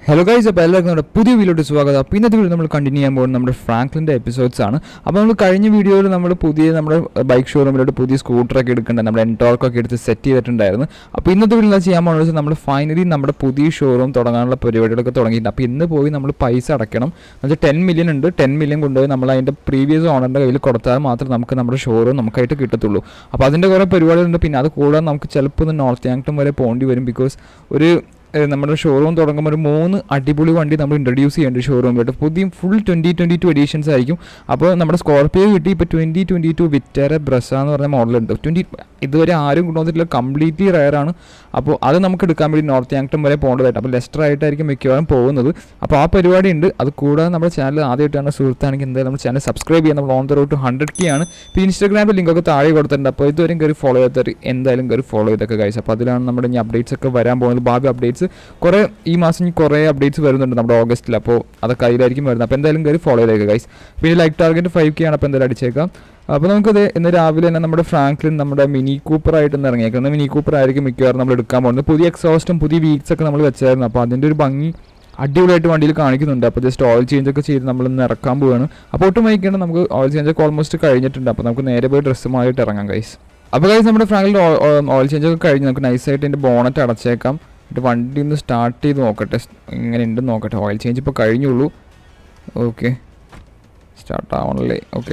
Hello guys, welcome to പുതിയ വീഡിയോയിലേക്ക് സ്വാഗതം. അപ്പോൾ ഇന്നത്തെ വീഡിയോ നമ്മൾ കണ്ടിന്യൂ ചെയ്യാൻ പോകുന്നത് നമ്മുടെ ഫ്രാങ്ക്ലിൻ്റെ എപ്പിസോഡ്സ് ആണ്. അപ്പോൾ നമ്മൾ കഴിഞ്ഞ വീഡിയോയിൽ നമ്മൾ നമ്മുടെ ബൈക്ക് ഷോറൂമിലോട്ട് പുതിയ സ്കൂട്ടറൊക്കെ എടുക്കേണ്ടത് നമ്മുടെ എൻടോർക്കൊക്കെ എടുത്ത് സെറ്റ് ചെയ്തിട്ടുണ്ടായിരുന്നു. അപ്പോൾ ഇന്നത്തെ വീഡിയോയിൽ ചെയ്യാൻ പോകുന്നത് നമ്മൾ ഫൈനലി നമ്മുടെ പുതിയ ഷോറൂം തുടങ്ങാനുള്ള പരിപാടികളൊക്കെ തുടങ്ങിയിട്ടുണ്ട്. അപ്പോൾ ഇന്ന് പോയി നമ്മൾ പൈസ അടയ്ക്കണം. എന്നുവെച്ചാൽ 10 million ഉണ്ട്. 10 million കൊണ്ടുപോയി നമ്മൾ അതിൻ്റെ പ്രീവിയസ് ഓണറിൻ്റെ കയ്യിൽ കൊടുത്താൽ മാത്രമേ നമുക്ക് നമ്മുടെ ഷോറൂം നമുക്കായിട്ട് കിട്ടത്തുള്ളൂ. അപ്പോൾ അതിൻ്റെ കുറേ പരിപാടികളുണ്ട്. പിന്നെ അത് കൂടാതെ നമുക്ക് ചിലപ്പോൾ നോർത്ത് ആംപ്ടൺ വരെ പോകേണ്ടി വരും. ബിക്കോസ് നമ്മുടെ ഷോറൂം തുടങ്ങുമ്പോൾ ഒരു 3 അടിപൊളി വണ്ടി നമ്മൾ ഇൻട്രൊഡ്യൂസ് ചെയ്യേണ്ട ഷോറൂമിലോട്ട്. പുതിയ ഫുൾ 2022 എഡിഷൻസ് ആയിരിക്കും. അപ്പോൾ നമ്മുടെ സ്കോർപിയോ കിട്ടി. ഇപ്പോൾ 2022 വിറ്റാര ബ്രെസ്സ എന്ന് പറഞ്ഞ മോഡലുണ്ട്. ഇതുവരെ ആരും കൊണ്ടുവന്നിട്ടില്ല, കംപ്ലീറ്റ്ലി റയറാണ്. അപ്പോൾ അത് നമുക്ക് എടുക്കാൻ വേണ്ടി നോർത്ത് ആംപ്ടൺ വരെ പോകേണ്ടതായിട്ട്. അപ്പോൾ ലെസ്റ്റർ ആയിട്ടായിരിക്കും മിക്കവാറും പോകുന്നത്. അപ്പോൾ ആ പരിപാടി ഉണ്ട്. അത് കൂടാതെ നമ്മുടെ ചാനൽ ആദ്യമായിട്ടാണ് സുഹൃത്താണെങ്കിൽ എന്തായാലും നമ്മുടെ ചാനൽ സബ്സ്ക്രൈബ് ചെയ്യാൻ. നമ്മൾ on the road to 100K ആണ്. ഇപ്പോൾ ഇൻസ്റ്റാഗ്രാമിൽ ലിങ്കൊക്കെ താഴെ കൊടുത്തിട്ടുണ്ട്. അപ്പോൾ ഇതുവരെയും കയറി ഫോളോ ചെയ്തവർ എന്തായാലും കയറി ഫോളോ ചെയ്തൊക്കെ ഗൈസ്. അപ്പോൾ അതിലാണ് നമ്മുടെ ഇനി അപ്ഡേറ്റ്സ് ഒക്കെ വരാൻ പോകുന്നത്. ഭാവി അപ്ഡേറ്റ്സ് കുറേ ഈ മാസം കുറേ അപ്ഡേറ്റ്സ് വരുന്നുണ്ട് നമ്മുടെ ഓഗസ്റ്റിൽ. അപ്പോൾ അതൊക്കെ അതിലായിരിക്കും വരുന്നത്. അപ്പോൾ എന്തായാലും കയറി ഫോളോ ചെയ്തേക്കുക ഗൈസ്. പിന്നെ ലൈക്ക് ടാർഗറ്റ് 5K ആണ്. അപ്പോൾ എന്തായാലും അടിച്ചേക്കാം. അപ്പോൾ നമുക്കത് ഇന്ന് രാവിലെ തന്നെ നമ്മുടെ ഫ്രാങ്ക്ലിൻ നമ്മുടെ മിനി കൂപ്പറായിട്ട് ഇന്ന് ഇറങ്ങിയേക്കുന്നത്. മിനി കൂപ്പർ ആയിരിക്കും മിക്കവാറും നമ്മൾ എടുക്കാൻ പോകുന്നത്. പുതിയ എക്സോസ്റ്റും പുതിയ വീൽസ് ഒക്കെ നമ്മൾ വെച്ചായിരുന്നു. അപ്പോൾ അതിൻ്റെ ഒരു ഭംഗി അടിപൊളിയായിട്ട് വണ്ടിയിൽ കാണിക്കുന്നുണ്ട്. അപ്പോൾ ജസ്റ്റ് ഓയിൽ ചേഞ്ച് ഒക്കെ ചെയ്ത് നമ്മളിന്ന് ഇറക്കാൻ പോവുകയാണ്. അപ്പോൾ ഒട്ടും വൈകിയാണ് നമുക്ക് ഓയിൽ ചേഞ്ച് ഒക്കെ ഓൾമോസ്റ്റ് കഴിഞ്ഞിട്ടുണ്ട്. അപ്പോൾ നമുക്ക് നേരെ പോയി ഡ്രസ്സുമായിട്ട് ഇറങ്ങാം ഗൈസ്. അപ്പോൾ ഗൈസ് നമ്മുടെ ഫ്രാങ്ക്ലിൻ്റെ ഓയിൽ ചേഞ്ച് ഒക്കെ കഴിഞ്ഞ് നമുക്ക് നൈസായിട്ട് എൻ്റെ ബോണറ്റ് അടച്ചേക്കാം. എന്നിട്ട് വണ്ടി ഒന്ന് സ്റ്റാർട്ട് ചെയ്ത് നോക്കട്ടെ ഇങ്ങനെ ഉണ്ടെന്ന് നോക്കട്ടെ. ഓയിൽ ചേഞ്ച് ഇപ്പോൾ കഴിഞ്ഞുള്ളൂ. Okay, start ആവണല്ലേ. ഓക്കെ,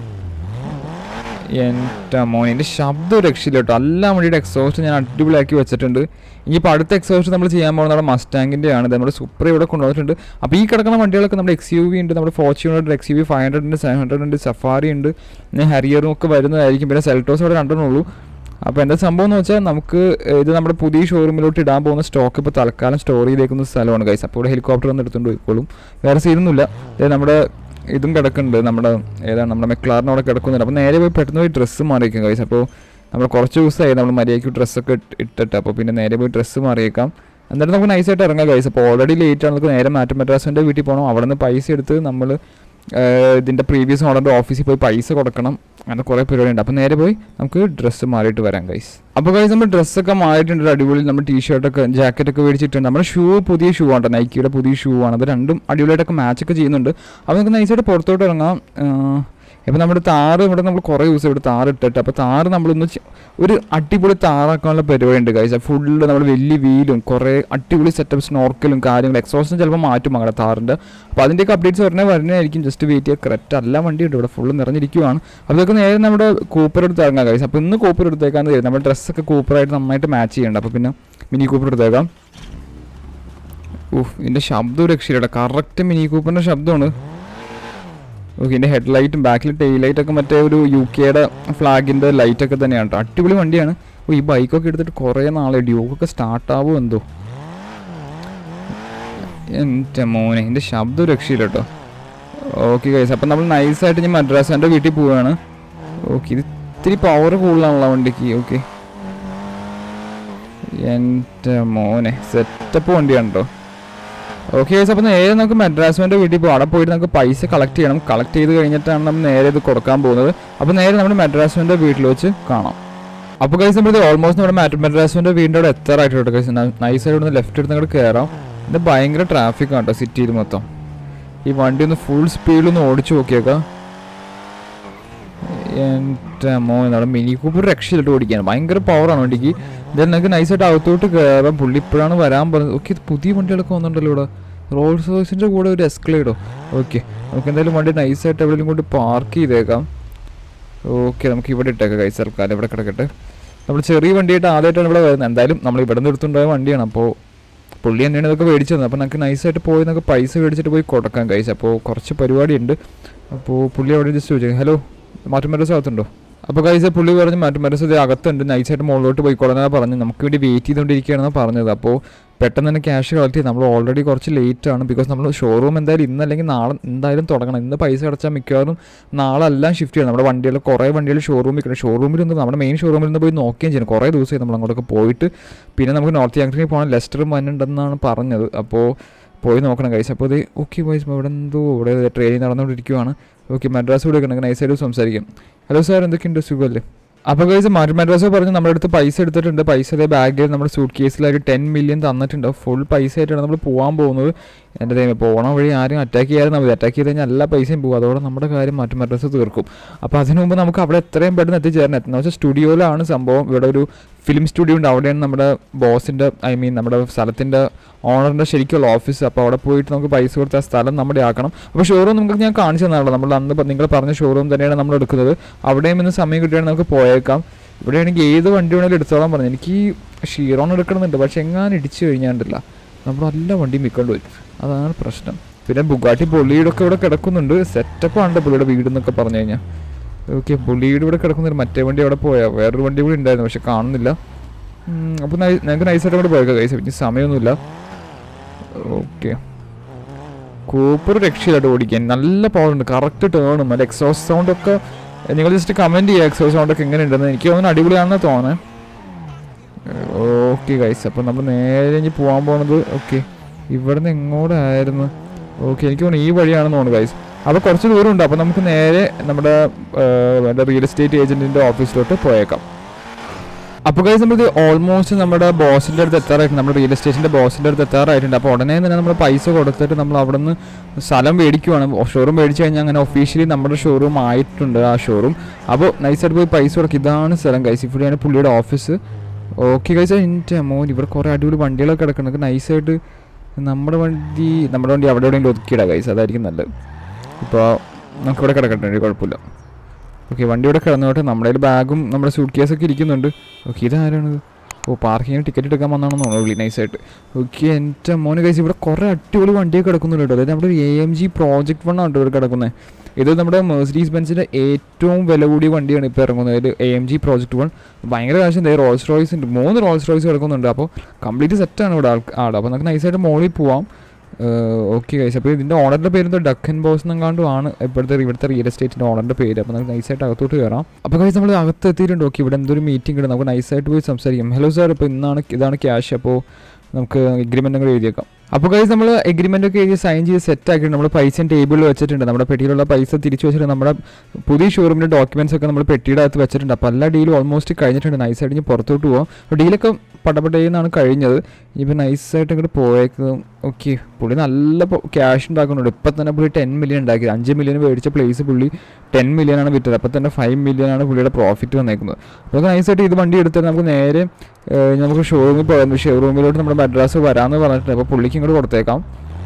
എൻ്റെ മോനെ എൻ്റെ ശബ്ദം രക്ഷയില്ല കേട്ടോ. എല്ലാ വണ്ടിയുടെ എക്സോസ്റ്റ് ഞാൻ അടിപൊളിയാക്കി വെച്ചിട്ടുണ്ട്. ഇനിയിപ്പോൾ അടുത്ത എക്സോസ്റ്റ് നമ്മൾ ചെയ്യാൻ പോകുന്നത് നമ്മുടെ മസ്റ്റാങ്കിൻ്റെ ആണ്. നമ്മുടെ സൂപ്പർ ഇവിടെ കൊണ്ടുവന്നിട്ടുണ്ട്. അപ്പോൾ ഈ കിടക്കുന്ന വണ്ടികളൊക്കെ നമ്മുടെ XUV ഉണ്ട്, നമ്മുടെ ഫോർച്യൂണർ XUV 500 ഉണ്ട്, 700 ഉണ്ട്, സഫാരി ഉണ്ട്, പിന്നെ ഹരിയറും ഒക്കെ വരുന്നതായിരിക്കും. പിന്നെ സെൽറ്റോസ് അവിടെ രണ്ടെണ്ണുള്ളൂ. അപ്പോൾ എന്താ സംഭവം എന്ന് വെച്ചാൽ നമുക്ക് ഇത് നമ്മുടെ പുതിയ ഷോറൂമിലോട്ട് ഇടാൻ പോകുന്ന സ്റ്റോക്ക് ഇപ്പോൾ തൽക്കാലം സ്റ്റോർ ചെയ്തേക്കുന്ന സ്ഥലമാണ് ഗൈസ്. അപ്പോൾ ഇവിടെ ഹെലികോപ്റ്റർ വന്ന് എടുത്തുകൊണ്ട് പോയിക്കോളും. വേറെ സീനൊന്നുമില്ല. നമ്മുടെ ഇതും കിടക്കുന്നുണ്ട്, നമ്മുടെ ഏതാണ് നമ്മുടെ മെക്ലാറിന് അവിടെ കിടക്കുന്നുണ്ട്. അപ്പോൾ നേരെ പോയി പെട്ടെന്ന് പോയി ഡ്രസ്സ് മാറിയേക്കാം ഗൈസ്. അപ്പോൾ നമ്മൾ കുറച്ച് ദിവസമായി നമ്മൾ മര്യാദയ്ക്ക് ഡ്രസ്സൊക്കെ ഇട്ടിട്ട്. അപ്പോൾ പിന്നെ നേരെ പോയി ഡ്രസ്സ് മാറിയേക്കാം. എന്നിട്ട് നമുക്ക് നൈസായിട്ട് ഇറങ്ങാം ഗൈസ്. അപ്പോൾ ഓൾറെഡി ലേറ്റ് ആണ്. നമുക്ക് നേരെ മദ്രാസിൻ്റെ വീട്ടിൽ പോകണം. അവിടെ നിന്ന് പൈസ എടുത്ത് നമ്മൾ ഇതിൻ്റെ പ്രീവിയസ് ഓണറിൻ്റെ ഓഫീസിൽ പോയി പൈസ കൊടുക്കണം. അങ്ങനെ കുറേ പരിപാടിയുണ്ട്. അപ്പോൾ നേരെ പോയി നമുക്ക് ഡ്രസ്സ് മാറിയിട്ട് വരാം ഗൈസ്. അപ്പോൾ ഗൈസ് നമ്മൾ ഡ്രസ്സൊക്കെ മാറിയിട്ടുണ്ട്. അടിപൊളി നമ്മൾ ടീഷർട്ടൊക്കെ ജാക്കറ്റൊക്കെ മേടിച്ചിട്ടുണ്ട്. നമ്മുടെ പുതിയ ഷൂ ആണ്, നൈക്കിയുടെ പുതിയ ഷൂ ആണ്. അത് രണ്ടും അടിപൊളിയായിട്ടൊക്കെ മാച്ചൊക്കെ ചെയ്യുന്നുണ്ട്. അപ്പോൾ നമുക്ക് നൈസായിട്ട് പുറത്തോട്ട് ഇറങ്ങാം. ഇപ്പോൾ നമ്മുടെ താറ് ഇവിടെ നമ്മൾ കുറേ ദിവസം ഇവിടെ താറ് ഇട്ടിട്ട്. അപ്പോൾ താറ് നമ്മളൊന്ന് ഒരു അടിപൊളി താറാക്കാനുള്ള പരിപാടി ഉണ്ട് ഗൈസ്. ഫുള്ള് നമ്മൾ വലിയ വീലും കുറേ അടിപൊളി സെറ്റപ്പ് സ്നോർക്കലും കാര്യങ്ങളും എക്സോസ്റ്റും ചിലപ്പോൾ മാറ്റും അങ്ങനെ താറിൻ്റെ. അപ്പോൾ അതിൻ്റെയൊക്കെ അപ്ഡേറ്റ്സ് വരുന്നതായിരിക്കും. ജസ്റ്റ് വെയിറ്റ് ചെയ്യുക. കറക്റ്റ് എല്ലാ വണ്ടിയുണ്ട് ഇവിടെ, ഫുള്ള് നിറഞ്ഞിരിക്കുകയാണ്. അപ്പോൾ ഇതൊക്കെ നേരെ നമ്മുടെ കൂപ്പർ എടുത്ത് ഇറങ്ങാം ഗൈസ്. അപ്പോൾ ഇന്ന് കൂപ്പർ എടുത്തേക്കാന്ന് തരും. നമ്മുടെ ഡ്രസ്സൊക്കെ കൂപ്പറായിട്ട് നന്നായിട്ട് മാച്ച് ചെയ്യേണ്ട. അപ്പോൾ പിന്നെ മിനി കൂപ്പർ എടുത്തേക്കാം. ഇതിൻ്റെ ശബ്ദം രക്ഷയില്ല. കറക്റ്റ് മിനി കൂപ്പറിൻ്റെ ശബ്ദമാണ്. ഓക്കെ, ഇതിൻ്റെ ഹെഡ്ലൈറ്റും ബാക്കിൽ ടെയിൽ ലൈറ്റൊക്കെ മറ്റേ ഒരു UK ഫ്ലാഗിൻ്റെ ലൈറ്റൊക്കെ തന്നെയാണ് കേട്ടോ. അടിപൊളി വണ്ടിയാണ്. ഈ ബൈക്കൊക്കെ എടുത്തിട്ട് കുറേ നാളെ ഡ്യൂക്കൊക്കെ സ്റ്റാർട്ടാവും എന്തോ. എൻ്റെ മോനെ ഇതിൻ്റെ ശബ്ദം രക്ഷയില്ല കേട്ടോ. ഓക്കെ ഗൈസ്, അപ്പം നമ്മൾ നൈസായിട്ട് ഞാൻ മദ്രാസിൻ്റെ വീട്ടിൽ പോവുകയാണ്. ഓക്കെ, ഇത് ഇത്തിരി പവർ കൂടുതലാണല്ലോ വണ്ടിക്ക്. ഓക്കെ, എൻ്റെ മോനെ സെറ്റപ്പ് വണ്ടിയാണ് കേട്ടോ. ഓക്കെ ഗൈസ്, അപ്പോൾ നേരെ നമുക്ക് മദ്രാസിൻ്റെ വീട്ടിൽ പോകും. അവിടെ പോയിട്ട് നമുക്ക് പൈസ കളക്ട് ചെയ്യണം. കളക്ട് ചെയ്ത് കഴിഞ്ഞിട്ടാണ് നമ്മൾ നേരെ ഇത് കൊടുക്കാൻ പോകുന്നത്. അപ്പോൾ നേരെ നമ്മുടെ മദ്രാസിൻ്റെ വീട്ടിൽ വെച്ച് കാണാം. അപ്പോൾ ഗൈസ് നമ്മൾ ഓൾമോസ്റ്റ് നമ്മുടെ മദ്രാസിൻ്റെ വീടിൻ്റെ അവിടെ എത്താറായിട്ടുണ്ട് ഗൈസ്. നൈസായിട്ട് ഒന്ന് ലെഫ്റ്റ് എടുത്ത് അങ്ങോട്ട് കയറാം. ഇത് ഭയങ്കര ട്രാഫിക്കാണ് കേട്ടോ സിറ്റിയിൽ മൊത്തം. ഈ വണ്ടി ഒന്ന് ഫുൾ സ്പീഡിലൊന്ന് ഓടിച്ചു നോക്കിയേക്കാം. എൻ്റെ മോൻ അവിടെ മിനി കൂപ്പർ രക്ഷയിലിട്ട് ഓടിക്കാൻ ഭയങ്കര പവറാണ് വണ്ടിക്ക്. ഇതെല്ലാം നമുക്ക് നൈസായിട്ട് അകത്തോട്ട് കയറാം. പുള്ളി ഇപ്പോഴാണ് വരാൻ പറഞ്ഞത്. ഓക്കെ, ഇത് പുതിയ വണ്ടികളൊക്കെ വന്നിട്ടുണ്ടല്ലോ ഇവിടെ. റോൾസ് റോയ്സിൻ്റെ കൂടെ ഒരു എസ്കലേഡോ. ഓക്കെ, നമുക്ക് എന്തായാലും വണ്ടി നൈസായിട്ട് എവിടെയെങ്കിലും കൊണ്ട് പാർക്ക് ചെയ്തേക്കാം. ഓക്കെ, നമുക്ക് ഇവിടെ ഇട്ടേക്കാം ഗൈസ്. സർക്കാർ ഇവിടെ കിടക്കട്ടെ. നമ്മൾ ചെറിയ വണ്ടിയായിട്ട് ആദ്യമായിട്ടാണ് ഇവിടെ വരുന്നത്. എന്തായാലും നമ്മൾ ഇവിടെ നിന്ന് എടുത്തുണ്ടായ വണ്ടിയാണ്. അപ്പോൾ പുള്ളി തന്നെയാണ് ഇതൊക്കെ മേടിച്ചു തന്നത്. അപ്പോൾ നമുക്ക് നൈസായിട്ട് പോയി നമുക്ക് പൈസ മേടിച്ചിട്ട് പോയി കൊടുക്കാം ഗൈസ്. അപ്പോൾ കുറച്ച് പരിപാടിയുണ്ട്. അപ്പോൾ പുള്ളി അവിടെ ജസ്റ്റ് ചോദിച്ചു, ഹലോ മാറ്റുമരസ് അകത്തുണ്ടോ? അപ്പോൾ ഗൈസ് പുള്ളി പറഞ്ഞ് മാറ്റുമരസ് ഇത് അകത്തുണ്ട്, നൈസായിട്ട് മുകളിലോട്ട് പോയിക്കോളെന്നാണ് പറഞ്ഞത്. നമുക്ക് വേണ്ടി വെയിറ്റ് ചെയ്തുകൊണ്ടിരിക്കുകയാണെന്ന് പറഞ്ഞത്. അപ്പോൾ പെട്ടെന്ന് തന്നെ ക്യാഷ് കളക്ട് ചെയ്ത് നമ്മൾ ഓൾറെഡി കുറച്ച് ലേറ്റ് ആണ്. ബിക്കോസ് നമ്മൾ ഷോറൂം എന്തായാലും ഇന്നല്ലെങ്കിൽ നാളെ എന്തായാലും തുടങ്ങണം. ഇന്ന് പൈസ അടച്ചാൽ മിക്കവാറും നാളെ എല്ലാം ഷിഫ്റ്റ് ചെയ്യണം. നമ്മുടെ വണ്ടികൾ കുറേ വണ്ടികൾ ഷോറൂമിൽ നിന്ന് നമ്മുടെ മെയിൻ ഷോറൂമിൽ നിന്ന് പോയി നോക്കുകയും ചെയ്യണം. കുറേ ദിവസമായി നമ്മൾ അങ്ങോട്ടൊക്കെ പോയിട്ട്. പിന്നെ നമുക്ക് നോർത്ത് ആംപ്ടണിൽ പോകണം. ലെസ്റ്ററും വന്നിട്ടുണ്ടെന്നാണ് പറഞ്ഞത്. അപ്പോൾ പോയി നോക്കണം ഗൈസ്. അപ്പോൾ ഇത് ഓക്കെ വൈസ് ഇവിടെ എന്തോ ഇവിടെ ട്രെയിനിങ് നടന്നുകൊണ്ടിരിക്കുകയാണ്. ഓക്കെ, മദ്രാസ് കൂടെ ഒക്കെ നൈസായിട്ട് സംസാരിക്കാം. ഹലോ സാർ, എന്തൊക്കെയുണ്ട്? സുഖമല്ലേ? അപ്പോൾ ഗൈസ് മാറ്റമാറ്റോസ് പറഞ്ഞ് നമ്മുടെ അടുത്ത് പൈസ എടുത്തിട്ടുണ്ട്. പൈസ അതേ ബാഗിൽ നമ്മുടെ സൂട്ട് കേസിലായിട്ട് 10 million തന്നിട്ടുണ്ട്. ഫുൾ പൈസ ആയിട്ടാണ് നമ്മൾ പോകാൻ പോകുന്നത്. എൻ്റെ ദൈവം പോകണ വഴി ആരും അറ്റാക്ക് ചെയ്യാതെ മതി. അറ്റാക്ക് ചെയ്ത് കഴിഞ്ഞാൽ എല്ലാ പൈസയും പോകും. അതോടെ നമ്മുടെ കാര്യം മാറ്റമാറ്റോസ് തീർക്കും. അപ്പോൾ അതിനു മുമ്പ് നമുക്ക് അവിടെ എത്രയും പെട്ടെന്ന് എത്തിച്ചേരണം. എന്ന് വെച്ചാൽ സ്റ്റുഡിയോയിലാണ് സംഭവം. ഇവിടെ ഒരു ഫിലിം സ്റ്റുഡിയോ ഉണ്ട്. അവിടെയാണ് നമ്മുടെ ബോസിൻ്റെ നമ്മുടെ സ്ഥലത്തിൻ്റെ ഓണറിൻ്റെ ശരിക്കുള്ള ഓഫീസ്. അപ്പോൾ അവിടെ പോയിട്ട് നമുക്ക് പൈസ കൊടുത്ത് ആ സ്ഥലം നമ്മുടെ ആക്കണം. അപ്പോൾ ഷോറൂം നമുക്ക് ഞാൻ കാണിച്ചു തന്നാണല്ലോ. നമ്മൾ അന്ന് നിങ്ങൾ പറഞ്ഞ ഷോറൂം തന്നെയാണ് നമ്മൾ എടുക്കുന്നത്. അവിടെയും ഇന്ന് സമയം കിട്ടുകയാണെങ്കിൽ നമുക്ക് പോയേക്കാം. ഇവിടെയാണെങ്കിൽ ഏത് വണ്ടി വേണമെങ്കിലും എടുത്തോളാൻ പറഞ്ഞു. എനിക്ക് ഷീറോൺ എടുക്കണമെന്നുണ്ട്. പക്ഷെ എങ്ങാനും ഇടിച്ചു കഴിഞ്ഞാണ്ടില്ല നമ്മൾ എല്ലാ വണ്ടിയും വിൽക്കേണ്ടി വരും. അതാണ് പ്രശ്നം. പിന്നെ ബുഗാട്ടി പൊള്ളിയുടെ ഒക്കെ ഇവിടെ കിടക്കുന്നുണ്ട്. സെറ്റപ്പാണ് പുള്ളിയുടെ വീട് എന്നൊക്കെ പറഞ്ഞു കഴിഞ്ഞാൽ. ഓക്കെ, പുള്ളിയുടെ ഇവിടെ കിടക്കുന്നുണ്ട്. മറ്റേ വണ്ടി അവിടെ പോയാൽ വേറൊരു വണ്ടി കൂടി ഉണ്ടായിരുന്നു, പക്ഷെ കാണുന്നില്ല. അപ്പോൾ ഞങ്ങൾക്ക് നൈസായിട്ട് അവിടെ പോയേക്കാം കൈസ്. പിന്നെ സമയമൊന്നുമില്ല. ഓക്കെ, കൂപ്പർ രക്ഷയിലായിട്ട് ഓടിക്കാൻ നല്ല പവറുണ്ട്. കറക്റ്റ് ടേണും അല്ല എക്സോസ് സൗണ്ടൊക്കെ നിങ്ങൾ ജസ്റ്റ് കമൻറ്റ് ചെയ്യുക. എക്സോസ് സൗണ്ടൊക്കെ എങ്ങനെയുണ്ടെന്ന്. എനിക്ക് തോന്നുന്നു അടിപൊളിയാണെന്ന് തോന്നുന്നത്. ഓക്കെ ഗൈസ്, അപ്പോൾ നമ്മൾ നേരെ ഇനി പോകാൻ പോകുന്നത് ഓക്കെ ഇവിടെ നിന്ന് എങ്ങോട്ടായിരുന്നു. ഓക്കെ, എനിക്ക് തോന്നുന്നു ഈ വഴിയാണെന്ന് തോന്നുന്നു ഗൈസ്. അപ്പോൾ കുറച്ച് ദൂരമുണ്ട്. അപ്പോൾ നമുക്ക് നേരെ നമ്മുടെ റിയൽ എസ്റ്റേറ്റ് ഏജൻറ്റിൻ്റെ ഓഫീസിലോട്ട് പോയേക്കാം. അപ്പോൾ ഗൈസ് നമ്മൾ ഓൾമോസ്റ്റ് നമ്മുടെ ബോസിൻ്റെ അടുത്ത് എത്താറായിട്ടുണ്ട്. നമ്മുടെ റിയൽ എസ്റ്റേറ്റിൻ്റെ ബോസിൻ്റെ അടുത്ത് എത്താറായിട്ടുണ്ട്. അപ്പോൾ ഉടനെ തന്നെ നമ്മൾ പൈസ കൊടുത്തിട്ട് നമ്മൾ അവിടെ നിന്ന് സ്ഥലം മേടിക്കുവാണ്. ഷോറൂം മേടിച്ച് കഴിഞ്ഞാൽ അങ്ങനെ ഒഫീഷ്യലി നമ്മുടെ ഷോറൂം ആയിട്ടുണ്ട് ആ ഷോറൂം. അപ്പോൾ നൈസായിട്ട് പോയി പൈസ കൊടുക്കും. ഇതാണ് സ്ഥലം ഗൈസ്. ഇവിടെയാണ് പുള്ളിയുടെ ഓഫീസ്. ഓക്കെ ഗൈസ്, എൻ്റെ മോൻ ഇവിടെ കുറേ അടിപൊളി വണ്ടികളൊക്കെ കിടക്കുന്നത്. നൈസായിട്ട് നമ്മുടെ വണ്ടി അവിടെ എവിടെയെങ്കിലും ഒതുക്കിയിടാം ഗൈസ്. അതായിരിക്കും നല്ലത്. ഇപ്പോൾ നമുക്കിവിടെ കിടക്കട്ടെ, കുഴപ്പമില്ല. ഓക്കെ, വണ്ടി ഇവിടെ കിടന്നോട്ടെ. നമ്മുടെ കയ്യിൽ ബാഗും നമ്മുടെ സൂട്ട് കേസൊക്കെ ഇരിക്കുന്നുണ്ട്. ഓക്കെ, ഇതാരാണത്? പാർക്കിങ്ങിന് ടിക്കറ്റ് എടുക്കാൻ വന്നാണെന്ന് തോന്നുന്നു നൈസായിട്ട്. ഓക്കെ, എൻ്റെ മോനെ ഗൈസ് ഇവിടെ കുറേ അടിപൊളി വണ്ടിയൊക്കെ കിടക്കുന്നുണ്ട് കേട്ടോ. അതായത് നമ്മുടെ ഒരു AMG Project 1 ആണ് ഇവിടെ കിടക്കുന്നത്. ഇത് നമ്മുടെ മെഴ്സിഡീസ് ബെൻസിൻ്റെ ഏറ്റവും വില കൂടിയ വണ്ടിയാണ് ഇപ്പോൾ ഇറങ്ങുന്നത്. അതായത് AMG Project 1 ഭയങ്കര കാശ്. എന്തായാലും റോൾസ് റോയ്സ് ഉണ്ട്, 3 റോൾസ് റോയ്സ് കിടക്കുന്നുണ്ട്. അപ്പോൾ കംപ്ലീറ്റ് സെറ്റാണ് ഇവിടെ അപ്പോൾ നമുക്ക് നൈസായിട്ട് മോളിൽ പോവാം. ഓക്കെ ഗൈസ്, അപ്പോൾ ഇതിൻ്റെ ഓണറിൻ്റെ പേര് ഡക്കൻ ബോസ് എന്നെങ്ങാണ്ടും ആണ് ഇവിടുത്തെ റിയൽ എസ്റ്റേറ്റിൻ്റെ ഓണറിൻ്റെ പേര്. അപ്പോൾ നമുക്ക് നൈസായിട്ട് അകത്തോട്ട് കയറാം. അപ്പോൾ ഗൈസ് നമ്മൾ അകത്ത് എത്തിയിട്ടുണ്ട്. ഓക്കെ, ഇവിടെ എന്തൊരു മീറ്റിംഗ് ഉണ്ട്. നമുക്ക് നൈസായിട്ട് പോയി സംസാരിക്കാം. ഹലോ സാർ, ഇപ്പോൾ ഇതാണ് ക്യാഷ്. അപ്പോൾ നമുക്ക് എഗ്രിമെൻ്റ് കൂടെ എഴുതിയേക്കാം. അപ്പോൾ ഗൈസ് നമ്മൾ എഗ്രിമെൻ്റ് ഒക്കെ എഴുതി സൈൻ ചെയ്ത് സെറ്റ് ആക്കിയിട്ട് നമ്മൾ പൈസ ടേബിളിൽ വെച്ചിട്ടുണ്ട്. നമ്മുടെ പെട്ടിയിലുള്ള പൈസ തിരിച്ചു വെച്ചിട്ട് നമ്മുടെ പുതിയ ഷോറൂമിൻ്റെ ഡോക്യുമെൻറ്റ്സ് ഒക്കെ നമ്മൾ പെട്ടിയുടെ അകത്ത് വെച്ചിട്ടുണ്ട്. അപ്പോൾ എല്ലാ ഡീലും ഓൾമോസ്റ്റ് കഴിഞ്ഞിട്ടുണ്ട്. നൈസായിട്ട് ഇനി പുറത്തോട്ട് പോകാം. അപ്പോൾ ഡീലൊക്കെ പടപടയെന്നാണ് കഴിഞ്ഞത്. ഇനിയിപ്പോൾ നൈസായിട്ട് ഇങ്ങോട്ട് പോയേക്കും. ഓക്കെ, പുള്ളി നല്ല ക്യാഷ് ഉണ്ടാക്കുന്നുണ്ട്. ഇപ്പം തന്നെ പുള്ളി 10 million ഉണ്ടാക്കിയത്. 5 million മേടിച്ച പ്ലേസ് പുള്ളി 10 million ആണ് വിറ്റത്. അപ്പോൾ തന്നെ 5 million ആണ് പുള്ളിയുടെ പ്രോഫിറ്റ് വന്നേക്കുന്നത്. അപ്പോൾ നൈസായിട്ട് ഇത് വണ്ടി എടുത്തിട്ട് നമുക്ക് നേരെ നമുക്ക് ഷോറൂമിൽ പോകാം. ഷോറൂമിലോട്ട് നമ്മുടെ മദ്രാസ് വരാമെന്ന് പറഞ്ഞിട്ടുണ്ട്. അപ്പോൾ പുള്ളിക്ക് ഇങ്ങോട്ട് കൊടുത്തേക്കാം.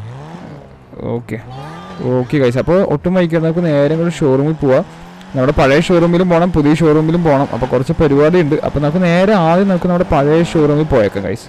ഓക്കെ ഗൈസ്, അപ്പോൾ ഒട്ടും വൈകാതെ നമുക്ക് നേരെ ഇങ്ങോട്ട് ഷോറൂമിൽ പോവാം. നമ്മുടെ പഴയ ഷോറൂമിലും പോകണം, പുതിയ ഷോറൂമിലും പോകണം. അപ്പോൾ കുറച്ച് പരിപാടി ഉണ്ട്. അപ്പോൾ നമുക്ക് നേരെ ആദ്യം നമുക്ക് നമ്മുടെ പഴയ ഷോറൂമിൽ പോയേക്കാം ഗൈസ്.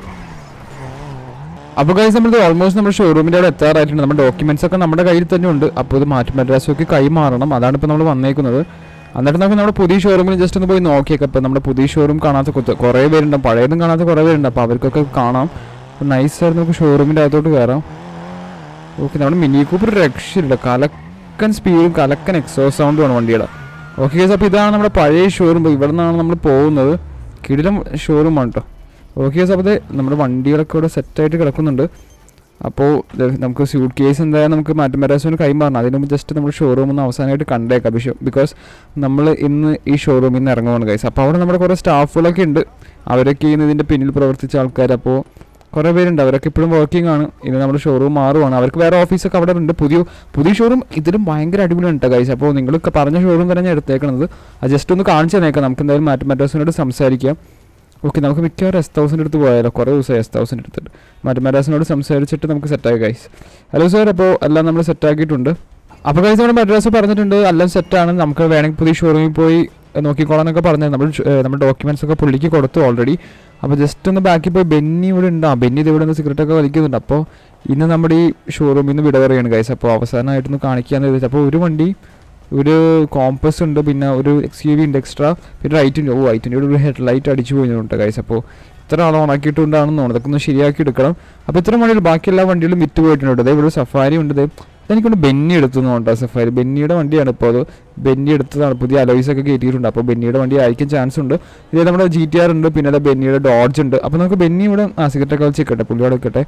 അപ്പോൾ ഗൈസ് നമ്മൾ ഓൾമോസ്റ്റ് നമ്മുടെ ഷോറൂമിൻ്റെ അവിടെ എത്താറായിട്ടുണ്ട്. നമ്മുടെ ഡോക്യുമെൻറ്റ്സ് ഒക്കെ നമ്മുടെ കയ്യിൽ തന്നെ ഉണ്ട്. അപ്പോൾ ഇത് മദ്രാസൊക്കെ കൈമാറണം. അതാണ് ഇപ്പോൾ നമ്മൾ വന്നേക്കുന്നത്. എന്നിട്ട് നമുക്ക് നമ്മുടെ പുതിയ ഷോറൂമിൽ ജസ്റ്റ് ഒന്ന് പോയി നോക്കിയേക്കാം. ഇപ്പോൾ നമ്മുടെ പുതിയ ഷോറൂം കാണാത്ത കുറേ പേരുണ്ട്, പഴയതും കാണാത്ത കുറേ പേരുണ്ട്. അപ്പോൾ അവർക്കൊക്കെ കാണാം. അപ്പോൾ നൈസായിട്ട് നമുക്ക് ഷോറൂമിൻ്റെ അകത്തോട്ട് കയറാം. ഓക്കെ, നമ്മുടെ മിനി കൂപ്പർ രക്ഷയില്ല. കലക്കൻ സ്പീഡും കലക്കൻ എക്സോസ് സൗണ്ടുമാണ് വണ്ടിയുടെ. ഓക്കെ ഗൈസ്, അപ്പോൾ ഇതാണ് നമ്മുടെ പഴയ ഷോറൂം. ഇവിടെ നിന്നാണ് നമ്മൾ പോകുന്നത്. കിടിലം ഷോറൂമാണ് കേട്ടോ. ഓക്കെ ഗൈസ്, അപ്പോൾ നമ്മുടെ വണ്ടികളൊക്കെ ഇവിടെ സെറ്റായിട്ട് കിടക്കുന്നുണ്ട്. അപ്പോൾ നമുക്ക് സ്യൂട്ട് കേസ് എന്തായാലും നമുക്ക് മാറ്റമരാസോന് കൈമാറണം. അതിന് മുമ്പ് ജസ്റ്റ് നമ്മൾ ഷോറൂമിൽ നിന്ന് അവസാനമായിട്ട് കണ്ടേക്കാം. ബിക്കോസ് നമ്മൾ ഇന്ന് ഈ ഷോറൂമിൽ നിന്ന് ഇറങ്ങുവാണ് ഗൈസ്. അപ്പോൾ അവിടെ നമ്മുടെ കുറേ സ്റ്റാഫുകളൊക്കെ ഉണ്ട്. അവരൊക്കെ ഇന്ന് ഇതിൻ്റെ പിന്നിൽ പ്രവർത്തിച്ച ആൾക്കാർ. അപ്പോൾ കുറേ പേരുണ്ട്. അവരൊക്കെ ഇപ്പോഴും വർക്കിംഗ് ആണ്. ഇന്ന് നമ്മുടെ ഷോറൂം മാറുവാണ്. അവർക്ക് വേറെ ഓഫീസൊക്കെ അവിടെ ഉണ്ട്. പുതിയ ഷോറൂം ഇതിലും ഭയങ്കര അടിപൊളിയാണ് കേട്ടോ ഗൈസ്. അപ്പോൾ നിങ്ങൾ പറഞ്ഞ ഷോറൂം തന്നെ ഞാൻ എടുത്തേക്കണത്. അത് ജസ്റ്റ് ഒന്ന് കാണിച്ചു തന്നേക്കാം. നമുക്ക് എന്തായാലും മാറ്റമരാസോനോട് സംസാരിക്കാം. ഓക്കെ, നമുക്ക് മിക്കവാറും S1000 എടുത്ത് പോയാലോ. കുറേ ദിവസമായി S1000 എടുത്തിട്ട്. മദ്രാസിനോട് സംസാരിച്ചിട്ട് നമുക്ക് സെറ്റാക്കി ഗൈസ്. ഹലോ സാർ, അപ്പോൾ എല്ലാം നമ്മൾ സെറ്റാക്കിയിട്ടുണ്ട്. അപ്പോൾ ഗൈസ് നമ്മുടെ മദ്രാസ് പറഞ്ഞിട്ടുണ്ട് എല്ലാം സെറ്റാണ്. നമുക്ക് വേണമെങ്കിൽ പുതിയ ഷോറൂമിൽ പോയി നോക്കിക്കോളാന്നൊക്കെ പറഞ്ഞത്. നമ്മുടെ ഡോക്യുമെൻറ്റ്സ് ഒക്കെ പുള്ളിക്ക് കൊടുത്തു ഓൾറെഡി. അപ്പോൾ ജസ്റ്റ് ഒന്ന് ബാക്കി പോയി ബെന്നി ഇവിടെ ഉണ്ടാകും. ബെന്നി ഇത് ഇവിടെ നിന്ന് സിഗരറ്റൊക്കെ വലിക്കുന്നുണ്ട്. അപ്പോൾ ഇന്ന് നമ്മുടെ ഈ ഷോറൂമിൽ നിന്ന് വിട പറയുകയാണ് ഗൈസ്. അപ്പോൾ അവസാനമായിട്ടൊന്ന് കാണിക്കാമെന്ന് വിചാരിച്ചു. അപ്പോൾ ഒരു വണ്ടി, ഒരു കോമ്പസ് ഉണ്ട്, പിന്നെ ഒരു XUV ഉണ്ട് എക്സ്ട്രാ, പിന്നെ ഐറ്റിൻ്റെ ഒരു ഹെഡ് ലൈറ്റ് അടിച്ചു പോയിട്ടുണ്ട് ഗൈസ്. അപ്പോൾ ഇത്ര ആൾ ഓണാക്കിയിട്ടുണ്ടാണെന്ന് തോന്നുന്നു. അതൊക്കെ ഒന്ന് ശരിയാക്കി എടുക്കണം. അപ്പോൾ ഇത്ര വണ്ടികൾ ബാക്കി എല്ലാ വണ്ടികളും വിറ്റ് പോയിട്ടുണ്ട്. അതായത് ഇവിടെ സഫാരി ഉണ്ട്. എനിക്കൊണ്ട് ബെന്നി എടുത്തു കേട്ടോ. സഫാരി ബെന്നിയുടെ വണ്ടിയാണ്. ഇപ്പോൾ അത് ബെന്നി എടുത്തതാണ്. പുതിയ അലോയ്സൊക്കെ കയറ്റിയിട്ടുണ്ട്. അപ്പോൾ ബെന്നിയുടെ വണ്ടി ആയിരിക്കും ചാൻസ് ഉണ്ട്. ഇതേ നമ്മുടെ GTR ഉണ്ട്, പിന്നെ ബെന്നിയുടെ ഡോഡ്ജ് ഉണ്ട്. അപ്പോൾ നമുക്ക് ബെന്നി ഇവിടെ സിഗരറ്റൊക്കെ വലിച്ചിരിക്കട്ടെ, പുള്ളിയോടെ വെക്കട്ടെ.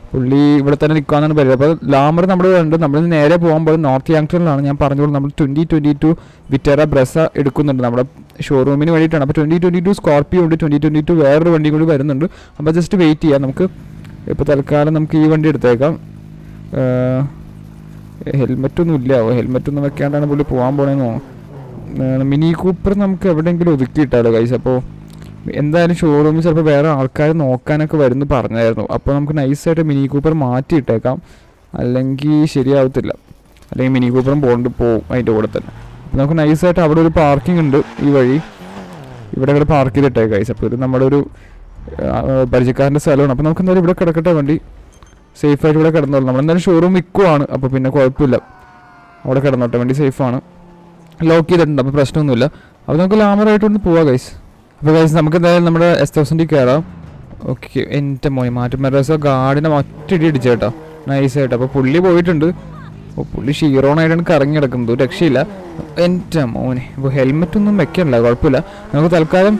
പുള്ളി ഇവിടെ തന്നെ നിൽക്കാന്നാണ് പറയുന്നത്. അപ്പോൾ ലാമർ നമ്മുടെ ഉണ്ട്. നമ്മൾ നേരെ പോകുമ്പോൾ നോർത്ത് യാങ്ടണിലാണ് ഞാൻ പറഞ്ഞോളൂ. നമ്മൾ 2022 വിറ്റാര ബ്രെസ എടുക്കുന്നുണ്ട് നമ്മുടെ ഷോറൂമിന് വേണ്ടിയിട്ടാണ്. അപ്പോൾ 2022 സ്കോർപ്പിയോ ഉണ്ട്, 2022 വേറൊരു വണ്ടി കൂടി വരുന്നുണ്ട്. അപ്പോൾ ജസ്റ്റ് വെയിറ്റ് ചെയ്യാം. നമുക്ക് ഇപ്പോൾ തൽക്കാലം നമുക്ക് ഈ വണ്ടി എടുത്തേക്കാം. ഹെൽമെറ്റൊന്നും ഇല്ലാവോ? ഹെൽമെറ്റൊന്നും വെക്കാണ്ടാണ് പുള്ളി പോകാൻ പോകണമെന്നോ. മിനി കൂപ്പർ നമുക്ക് എവിടെയെങ്കിലും ഒതുക്കിയിട്ടാലോ ഗൈസ്. അപ്പോൾ എന്തായാലും ഷോറൂമിൽ ചിലപ്പോൾ വേറെ ആൾക്കാർ നോക്കാനൊക്കെ വരുന്നു പറഞ്ഞായിരുന്നു. അപ്പോൾ നമുക്ക് നൈസായിട്ട് മിനി കൂപ്പർ മാറ്റിയിട്ടേക്കാം, അല്ലെങ്കിൽ ശരിയാവത്തില്ല. അല്ലെങ്കിൽ മിനി കൂപ്പറും പോവും അതിൻ്റെ കൂടെ തന്നെ. അപ്പോൾ നമുക്ക് നൈസായിട്ട് അവിടെ ഒരു പാർക്കിംഗ് ഉണ്ട് ഈ വഴി, ഇവിടെ പാർക്ക് ചെയ്തിട്ടേക്കാം ഗൈസ്. അപ്പോൾ ഇത് നമ്മുടെ ഒരു പരിചയക്കാരൻ്റെ സ്ഥലമാണ്. അപ്പോൾ നമുക്ക് എന്തായാലും ഇവിടെ കിടക്കട്ടെ വണ്ടി, സേഫായിട്ട് ഇവിടെ കിടന്നോളൂ. നമ്മളെന്തായാലും ഷോറൂം വിൽക്കുവാണ്, അപ്പോൾ പിന്നെ കുഴപ്പമില്ല, അവിടെ കിടന്നോട്ടെ, വണ്ടി സേഫാണ്, ലോക്ക് ചെയ്തിട്ടുണ്ട്, അപ്പോൾ പ്രശ്നമൊന്നുമില്ല. അപ്പോൾ നമുക്ക് ലാമറായിട്ടൊന്ന് പോവാം ഗൈസ്. അപ്പോൾ ഗൈസ് നമുക്ക് എന്തായാലും നമ്മുടെ S1000 കയറാം. ഓക്കെ, എൻ്റെ മോനെ മാറ്റുമരസോ ഗാർഡിനെ ഒറ്റടി അടിച്ചു കേട്ടോ, നൈസായിട്ട്. അപ്പോൾ പുള്ളി പോയിട്ടുണ്ട്. പുള്ളി ഷീറോണായിട്ടാണ് കറങ്ങി കിടക്കുന്നത്, ഒരു രക്ഷയില്ല. എൻ്റെ മോനെ ഇപ്പോൾ ഹെൽമെറ്റൊന്നും വെക്കണില്ല, കുഴപ്പമില്ല. നമുക്ക് തൽക്കാലം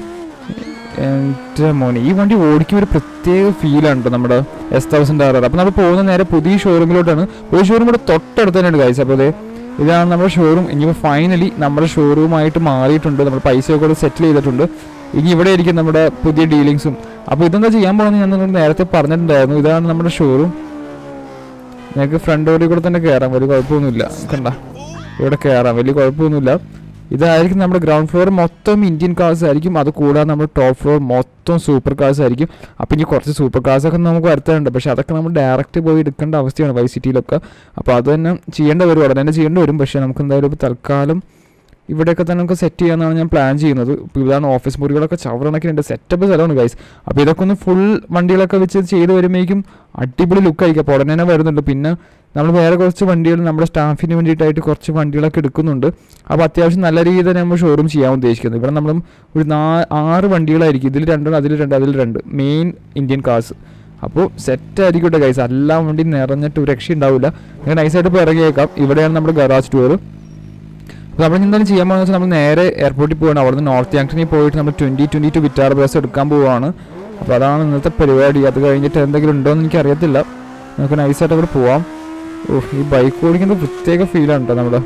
എൻ്റെ മോനെ ഈ വണ്ടി ഓടിക്കുമ്പോൾ ഒരു പ്രത്യേക ഫീലാണ് കേട്ടോ നമ്മുടെ S1000 RR. അപ്പോൾ നമ്മൾ പോകുന്ന നേരെ പുതിയ ഷോറൂമിലോട്ടാണ്. പുതിയ ഷോറൂം ഇവിടെ തൊട്ടടുത്ത് തന്നെയാണ് ഗൈസ്. അപ്പോൾ അതെ ഇതാണ് നമ്മുടെ ഷോറൂം. ഇനിയിപ്പോൾ ഫൈനലി നമ്മുടെ ഷോറൂമായിട്ട് മാറിയിട്ടുണ്ട്, നമ്മൾ പൈസയൊക്കെ കൂടെ സെറ്റിൽ ചെയ്തിട്ടുണ്ട്. ഇനി ഇവിടെ ആയിരിക്കും നമ്മുടെ പുതിയ ഡീലിങ്സും. അപ്പോൾ ഇതെന്താ ചെയ്യാൻ പോകുന്നത് ഞാൻ നിങ്ങൾ നേരത്തെ പറഞ്ഞിട്ടുണ്ടായിരുന്നു. ഇതാണ് നമ്മുടെ ഷോറൂം. ഞങ്ങൾക്ക് ഫ്രണ്ട് ഡോറിൽ കൂടെ തന്നെ കയറാം, വലിയ കുഴപ്പമൊന്നുമില്ല. കണ്ട ഇവിടെ കയറാം, വലിയ കുഴപ്പമൊന്നുമില്ല. ഇതായിരിക്കും നമ്മുടെ ഗ്രൗണ്ട് ഫ്ലോർ മൊത്തം ഇന്ത്യൻ കാർസ് ആയിരിക്കും, അത് കൂടാതെ നമ്മുടെ ടോപ്പ് ഫ്ലോർ മൊത്തം സൂപ്പർ കാർസ് ആയിരിക്കും. അപ്പോൾ ഇനി കുറച്ച് സൂപ്പർ കാർസൊക്കെ നമുക്ക് വരുത്താറുണ്ട്, പക്ഷേ അതൊക്കെ നമ്മൾ ഡയറക്റ്റ് പോയി എടുക്കേണ്ട അവസ്ഥയാണ് വൈ സിറ്റിയിലൊക്കെ. അപ്പോൾ അത് തന്നെ ചെയ്യേണ്ടി വരും, ഉടനെ തന്നെ ചെയ്യേണ്ടി വരും. പക്ഷേ നമുക്ക് എന്തായാലും ഇപ്പോൾ തൽക്കാലം ഇവിടെയൊക്കെ തന്നെ നമുക്ക് സെറ്റ് ചെയ്യാമെന്നാണ് ഞാൻ പ്ലാൻ ചെയ്യുന്നത്. ഇപ്പോൾ ഇതാണ് ഓഫീസ് മുറികളൊക്കെ ചവറണക്കിനുണ്ട്, സെറ്റപ്പ് സ്ഥലമാണ് ഗൈസ്. അപ്പോൾ ഇതൊക്കെ ഒന്ന് ഫുൾ വണ്ടികളൊക്കെ വെച്ച് ചെയ്ത് വരുമ്പോഴേക്കും അടിപൊളി ലുക്കായിരിക്കും. അപ്പോൾ ഉടനെ തന്നെ വരുന്നുണ്ട്. പിന്നെ നമ്മൾ വേറെ കുറച്ച് വണ്ടികൾ നമ്മുടെ സ്റ്റാഫിന് വേണ്ടിയിട്ടായിട്ട് കുറച്ച് വണ്ടികളൊക്കെ എടുക്കുന്നുണ്ട്. അപ്പോൾ അത്യാവശ്യം നല്ല രീതിയിൽ തന്നെ നമ്മൾ ഷോറൂം ചെയ്യാൻ ഉദ്ദേശിക്കുന്നത്. ഇവിടെ നമ്മൾ ഒരു 6 വണ്ടികളായിരിക്കും, ഇതിൽ 2, അതിൽ 2 മെയിൻ ഇന്ത്യൻ കാർസ്. അപ്പോൾ സെറ്റ് ആയിരിക്കട്ടെ ഗൈസ്, എല്ലാം വണ്ടി നിറഞ്ഞിട്ട് ഒരു രക്ഷ ഉണ്ടാവില്ല. അങ്ങനെ നൈസായിട്ട് ഇപ്പോൾ ഇറങ്ങിയേക്കാം. ഇവിടെയാണ് നമ്മുടെ ഗറാജ് ടൂർ. അപ്പോൾ നമ്മൾ എന്തായാലും ചെയ്യാൻ പോകുന്നത് വെച്ചാൽ നമ്മൾ നേരെ എയർപോർട്ടിൽ പോവുകയാണ്. അവിടെ നിന്ന് നോർത്ത് യാങ്ടണിൽ പോയിട്ട് നമ്മൾ 2022 വിറ്റാര ബ്രെസ്സ എടുക്കാൻ പോവുകയാണ്. അപ്പോൾ അതാണ് ഇന്നത്തെ പരിപാടി. അത് കഴിഞ്ഞിട്ട് എന്തെങ്കിലും ഉണ്ടോ എന്ന് എനിക്കറിയത്തില്ല. നമുക്ക് നൈസായിട്ട് അവിടെ പോവാം. ഈ ബൈക്ക് ഓടിക്കുന്നത് പ്രത്യേക ഫീലാണ് കേട്ടോ നമ്മുടെ.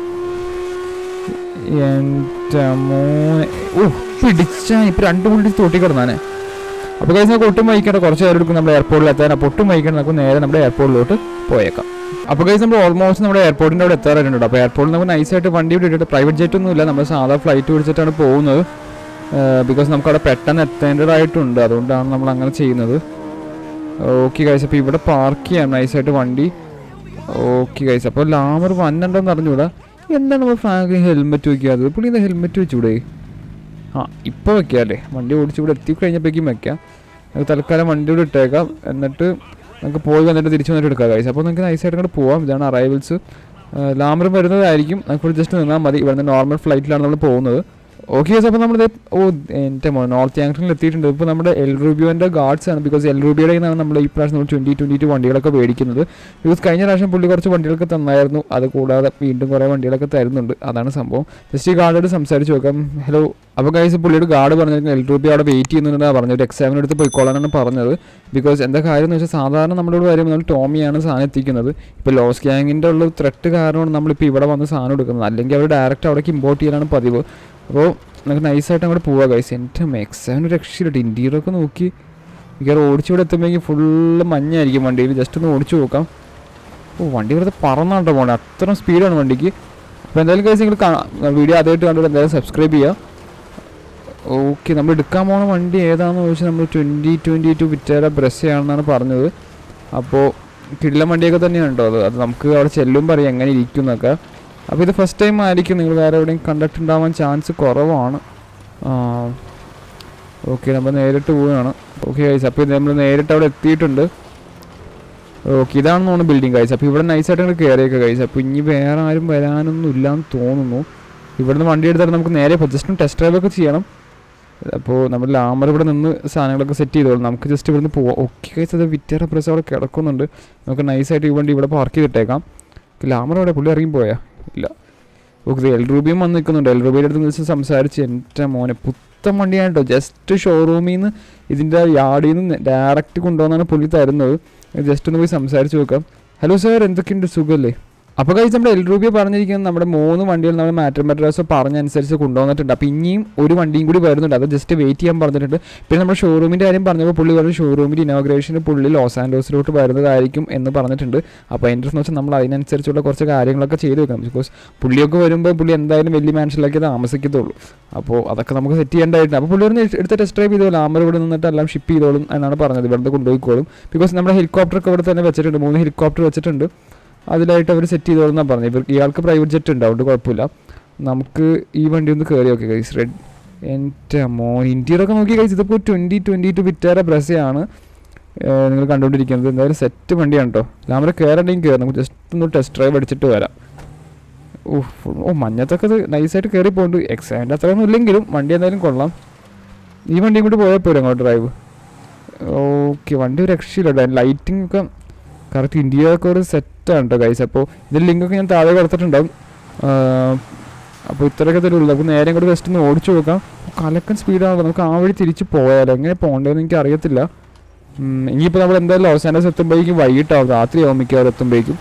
എൻ്റെ മോനെ പിടിച്ചാൽ ഇപ്പോൾ 2 മിനിറ്റ് തോട്ടി കിടന്നാനെ. അപ്പോൾ കഴിച്ച് നമുക്ക് ഒട്ടും വൈകേണ്ട, കുറച്ച് നേരം എടുക്കും നമ്മുടെ എയർപോർട്ടിൽ എത്താൻ. അപ്പോൾ ഒട്ടും വൈകേണ്ട, നമുക്ക് നേരെ നമ്മുടെ എയർപോർട്ടിലോട്ട് പോയേക്കാം. അപ്പോൾ കഴിച്ച് നമ്മൾ ഓൾമോസ്റ്റ് നമ്മുടെ എയർപോർട്ടിൻ്റെ അവിടെ എത്താറായിട്ടുണ്ട്. അപ്പോൾ എയർപോർട്ടിൽ നമുക്ക് നൈസായിട്ട് വണ്ടി വിട്ടിട്ട് പ്രൈവറ്റ് ജെറ്റ് ഒന്നുമില്ല, നമ്മൾ സാധാ ഫ്ലൈറ്റ് പിടിച്ചിട്ടാണ് പോകുന്നത്. ബിക്കോസ് നമുക്ക് അവിടെ പെട്ടെന്ന് എത്തേണ്ടതായിട്ടുണ്ട്, അതുകൊണ്ടാണ് നമ്മൾ അങ്ങനെ ചെയ്യുന്നത്. ഓക്കെ കഴിച്ച് അപ്പോൾ ഇവിടെ പാർക്ക് ചെയ്യാം നൈസായിട്ട് വണ്ടി. ഓക്കെ കഴിച്ച് അപ്പോൾ ലാമർ വന്നിട്ടുണ്ടോയെന്ന് അറിഞ്ഞൂടാ. എന്താണ് നമ്മൾ ഫ്രാങ്കിന് ഹെൽമെറ്റ് വയ്ക്കാത്തത്? പുള്ളി എന്താ ഹെൽമെറ്റ് വെച്ചൂടെ? ഇപ്പോൾ വെക്കാം അല്ലേ, വണ്ടി ഓടിച്ച് ഇവിടെ എത്തിക്കഴിഞ്ഞപ്പോഴേക്കും വെക്കാം. നമുക്ക് തൽക്കാലം വണ്ടി ഇവിടെ ഇട്ടേക്കാം, എന്നിട്ട് നമുക്ക് പോയി വന്നിട്ട് തിരിച്ചു വന്നിട്ട് എടുക്കാം ഗൈസ്. അപ്പോൾ നമുക്ക് നൈസായിട്ട് അങ്ങോട്ട് പോവാം. ഇതാണ് അറൈവൽസ്. ലാമർ വരുന്നതായിരിക്കും, നമുക്ക് ജസ്റ്റ് നിന്നാൽ മതി. ഇവിടെ നിന്ന് നോർമൽ ഫ്ലൈറ്റിലാണ് നമ്മൾ പോകുന്നത്. ഓക്കെ ഗൈസ്, അപ്പോൾ നമ്മളിത് എൻ്റെ നോർത്ത് യാങ്ടണിൽ എത്തിയിട്ടുണ്ട്. ഇപ്പോൾ നമ്മുടെ എൽ റൂബിയോൻ്റെ ഗാർഡ്സ് ആണ്. ബിക്കോസ് എൽ റൂബിയുടെ നിന്നാണ് നമ്മൾ ഈ പ്രാവശ്യം നമ്മൾ 2022 വണ്ടികളൊക്കെ മേടിക്കുന്നത്. ബിക്കോസ് കഴിഞ്ഞ പ്രാവശ്യം പുള്ളി കുറച്ച് വണ്ടികളൊക്കെ തന്നായിരുന്നു, അത് കൂടാതെ വീണ്ടും കുറേ വണ്ടികളൊക്കെ തരുന്നുണ്ട്. അതാണ് സംഭവം. ജസ്റ്റ് ഈ ഗാർഡോട് സംസാരിച്ച് നോക്കാം. ഹലോ. അപ്പോൾ ഗൈസ് പുള്ളിയുടെ ഗാർഡ് പറഞ്ഞിരിക്കുന്നത് എൽ റൂബി അവിടെ വെയിറ്റ് ചെയ്യുന്നുണ്ടെന്നാണ് പറഞ്ഞത്. ഒരു എക്സാമിന് എടുത്ത് പോയിക്കോളാനാണ് പറഞ്ഞത്. ബിക്കോസ് എന്താ കാര്യം എന്ന് വെച്ചാൽ സാധാരണ നമ്മളോട് വരുമ്പോൾ നമ്മൾ ടോമിയാണ് സാധനം എത്തിക്കുന്നത്. ഇപ്പോൾ ലോസ് ഗ്യാങ്ങിൻ്റെ ഉള്ള ത്രെട്ട് കാരണമാണ് നമ്മളിപ്പോൾ ഇവിടെ വന്ന് സാധനം എടുക്കുന്നത്. അല്ലെങ്കിൽ അവർ ഡയറക്റ്റ് അവിടേക്ക് ഇമ്പോർട്ട് ചെയ്യാനാണ് പതിവ്. അപ്പോൾ നമുക്ക് നൈസായിട്ട് അങ്ങോട്ട് പോവാം ഗൈസ്. എൻ്റെ എക്സാമിന് രക്ഷയില്ല. ഇൻറ്റീരിയറൊക്കെ നോക്കി മിക്കവാറും ഓടിച്ചിവിടെ എത്തുമ്പോഴേക്കും ഫുള്ള് മഞ്ഞായിരിക്കും വണ്ടിയിൽ. ജസ്റ്റ് ഒന്ന് ഓടിച്ചു നോക്കാം. വണ്ടി വെറുതെ പറന്നാണ്ടോ പോകണേ, അത്രയും സ്പീഡാണ് വണ്ടിക്ക്. അപ്പോൾ എന്തായാലും ഗൈസ് നിങ്ങൾ വീഡിയോ ആദ്യമായിട്ട് കണ്ടിട്ട് എന്തായാലും സബ്സ്ക്രൈബ് ചെയ്യുക. ഓക്കെ, നമ്മൾ എടുക്കാൻ പോകുന്ന വണ്ടി ഏതാണെന്ന് ചോദിച്ചാൽ നമ്മൾ 2022 വിറ്റാര ബ്രെസ്സയാണെന്നാണ് പറഞ്ഞത്. അപ്പോൾ കിടിലൻ വണ്ടിയൊക്കെ തന്നെയാണ് കേട്ടോ അത് നമുക്ക് അവിടെ ചെല്ലുമ്പോൾ അറിയാം എങ്ങനെ ഇരിക്കും എന്നൊക്കെ. അപ്പോൾ ഇത് ഫസ്റ്റ് ടൈം ആയിരിക്കും, നിങ്ങൾ വേറെ എവിടെയും കണ്ടിട്ടുണ്ടാവാൻ ചാൻസ് കുറവാണ്. ഓക്കെ, നമ്മൾ നേരിട്ട് പോവുകയാണ്. ഓക്കെ ഗൈസ്, അപ്പോൾ ഇത് നമ്മൾ നേരിട്ട് അവിടെ എത്തിയിട്ടുണ്ട്. ഓക്കെ, ഇതാണെന്ന് തോന്നുന്നു ബിൽഡിംഗ് ഗൈസ്. അപ്പോൾ ഇവിടെ നൈസായിട്ട് അങ്ങോട്ട് കയറിയേക്കാം ഗൈസ്. അപ്പോൾ ഇനി വേറെ ആരും വരാനൊന്നും ഇല്ലയെന്ന് തോന്നുന്നു. ഇവിടുന്ന് വണ്ടി എടുത്താൽ നമുക്ക് നേരെ ജസ്റ്റ് ടെസ്റ്റ് ഡ്രൈവൊക്കെ ചെയ്യണം. അപ്പോൾ നമ്മൾ ലാമർ ഇവിടെ നിന്ന് സാധനങ്ങളൊക്കെ സെറ്റ് ചെയ്തോളൂ. നമുക്ക് ജസ്റ്റ് ഇവിടുന്ന് പോവാം. ഓക്കെ ഗൈസ്, അത് വിറ്റാര ബ്രെസ്സ അവിടെ കിടക്കുന്നുണ്ട്. നമുക്ക് നൈസായിട്ട് ഈ വണ്ടി ഇവിടെ പാർക്ക് ചെയ്തിട്ടേക്കാം. ലാമർ അവിടെ പുള്ളി ഇറങ്ങി പോയാ ഇല്ല. ഓക്കെ, എൽ റൂബിയും വന്ന് നിൽക്കുന്നുണ്ട്. എൽ റൂബിയുടെ അടുത്ത് വെച്ച് സംസാരിച്ച് എൻ്റെ മോനെ പുത്തൻ വണ്ടിയാണ് കേട്ടോ. ജസ്റ്റ് ഷോറൂമിൽ നിന്ന് ഇതിൻ്റെ യാർഡിൽ നിന്ന് ഡയറക്റ്റ് കൊണ്ടുവന്നാണ് പുള്ളി തരുന്നത്. ജസ്റ്റ് ഒന്ന് പോയി സംസാരിച്ച് നോക്കാം. ഹലോ സാർ, എന്തൊക്കെയുണ്ട്, സുഖമല്ലേ? അപ്പോൾ കഴിച്ച് നമ്മുടെ എൽ രൂപയെ പറഞ്ഞിരിക്കുന്നത് നമ്മുടെ 3 വണ്ടികൾ നമ്മൾ മാറ്റർമെട്രേഴ്സ് പറഞ്ഞനുസരിച്ച് കൊണ്ടുവന്നിട്ടുണ്ട്. അപ്പോൾ ഇനിയും ഒരു വണ്ടിയും കൂടി വരുന്നുണ്ട്, അത് ജസ്റ്റ് വെയിറ്റ് ചെയ്യാൻ പറഞ്ഞിട്ടുണ്ട്. പിന്നെ നമ്മുടെ ഷോറൂമിൻ്റെ കാര്യം പറഞ്ഞപ്പോൾ പുള്ളി പറഞ്ഞു ഷോറൂമിൻ്റെ ഇനോഗ്രേഷന് പുള്ളി ലോസ് ആൻഡോസിലോട്ട് വരുന്നതായിരിക്കും എന്ന് പറഞ്ഞിട്ടുണ്ട്. അപ്പോൾ അതിൻ്റെ എന്ന് വെച്ചാൽ നമ്മൾ അതിനനുസരിച്ചുള്ള കുറച്ച് കാര്യങ്ങളൊക്കെ ചെയ്ത് വെക്കണം. ബിക്കോസ് പുള്ളിയൊക്കെ വരുമ്പോൾ പുള്ളി എന്തായാലും വലിയ മാൻഷനിലൊക്കെ താമസിക്കത്തുള്ളൂ. അപ്പോൾ അതൊക്കെ നമുക്ക് സെറ്റ് ചെയ്യേണ്ടതായിട്ടുണ്ട്. അപ്പോൾ പുള്ളി ഒന്ന് എടുത്ത് ടെസ്റ്റ് ഡ്രൈവ് ചെയ്തോളൂ, ലാമർ ഇവിടെ നിന്നിട്ട് എല്ലാം ഷിപ്പ് ചെയ്തോളും എന്നാണ് പറഞ്ഞത്. ഇവിടുന്ന് കൊണ്ടുപോയിക്കോളും. ബിക്കോസ് നമ്മുടെ ഹെലികോപ്റ്ററൊക്കെ ഇവിടെ തന്നെ വെച്ചിട്ടുണ്ട്, 3 ഹെലികോപ്റ്റർ വെച്ചിട്ടുണ്ട്. അതിലായിട്ട് അവർ സെറ്റ് ചെയ്തോളെന്നാണ് പറഞ്ഞത്. ഇയാൾക്ക് പ്രൈവറ്റ് ജെറ്റ് ഉണ്ട്, അതുകൊണ്ട് കുഴപ്പമില്ല. നമുക്ക് ഈ വണ്ടി ഒന്ന് കയറി നോക്കി ഗൈസ്. റെഡ് എൻ്റെ ഇൻറ്റീരിയറൊക്കെ നോക്കി ഗൈസ്. ഇതിപ്പോൾ 2022 വിറ്റാര ബ്രെസയാണ് നിങ്ങൾ കണ്ടുകൊണ്ടിരിക്കുന്നത്. എന്തായാലും സെറ്റ് വണ്ടിയാണ് കേട്ടോ. ലാമറ കയറണമെങ്കിൽ കയറാം, നമുക്ക് ജസ്റ്റ് ഒന്ന് ടെസ്റ്റ് ഡ്രൈവ് അടിച്ചിട്ട് വരാം. മഞ്ഞത്തൊക്കെ ഇത് നൈസായിട്ട് കയറി പോകുന്നുണ്ട്. എക്സാൻഡ് അത്രയൊന്നും ഇല്ലെങ്കിലും വണ്ടി എന്തായാലും കൊള്ളാം. ഈ വണ്ടിയും കൂടി പോയാൽ പോരും അങ്ങോട്ട് ഡ്രൈവ്. ഓക്കെ, വണ്ടി ഒരു രക്ഷയില്ല. ലൈറ്റിംഗ് ഒക്കെ കറക്റ്റ് ഇന്ത്യയൊക്കെ ഒരു സെറ്റാണ് കേട്ടോ ഗൈസ്. അപ്പോൾ ഇതിൻ്റെ ലിങ്കൊക്കെ ഞാൻ താഴെ കൊടുത്തിട്ടുണ്ടാവും. അപ്പോൾ ഇത്രയൊക്കെ തരുള്ളൂ. നമുക്ക് നേരെ കൂടെ ജസ്റ്റ് ഒന്ന് ഓടിച്ചു നോക്കാം. കലക്കൻ സ്പീഡാണല്ലോ, നമുക്ക് ആ വഴി തിരിച്ച് പോയാലോ എങ്ങനെ പോകേണ്ടതെന്ന് എനിക്ക് അറിയത്തില്ല. ഇനിയിപ്പോൾ നമ്മൾ എന്തായാലും ലോസ് ആൻഡോസ് എത്തുമ്പോഴേക്കും വൈകിട്ടാവും, രാത്രിയാവും മിക്കവാറും എത്തുമ്പോഴേക്കും.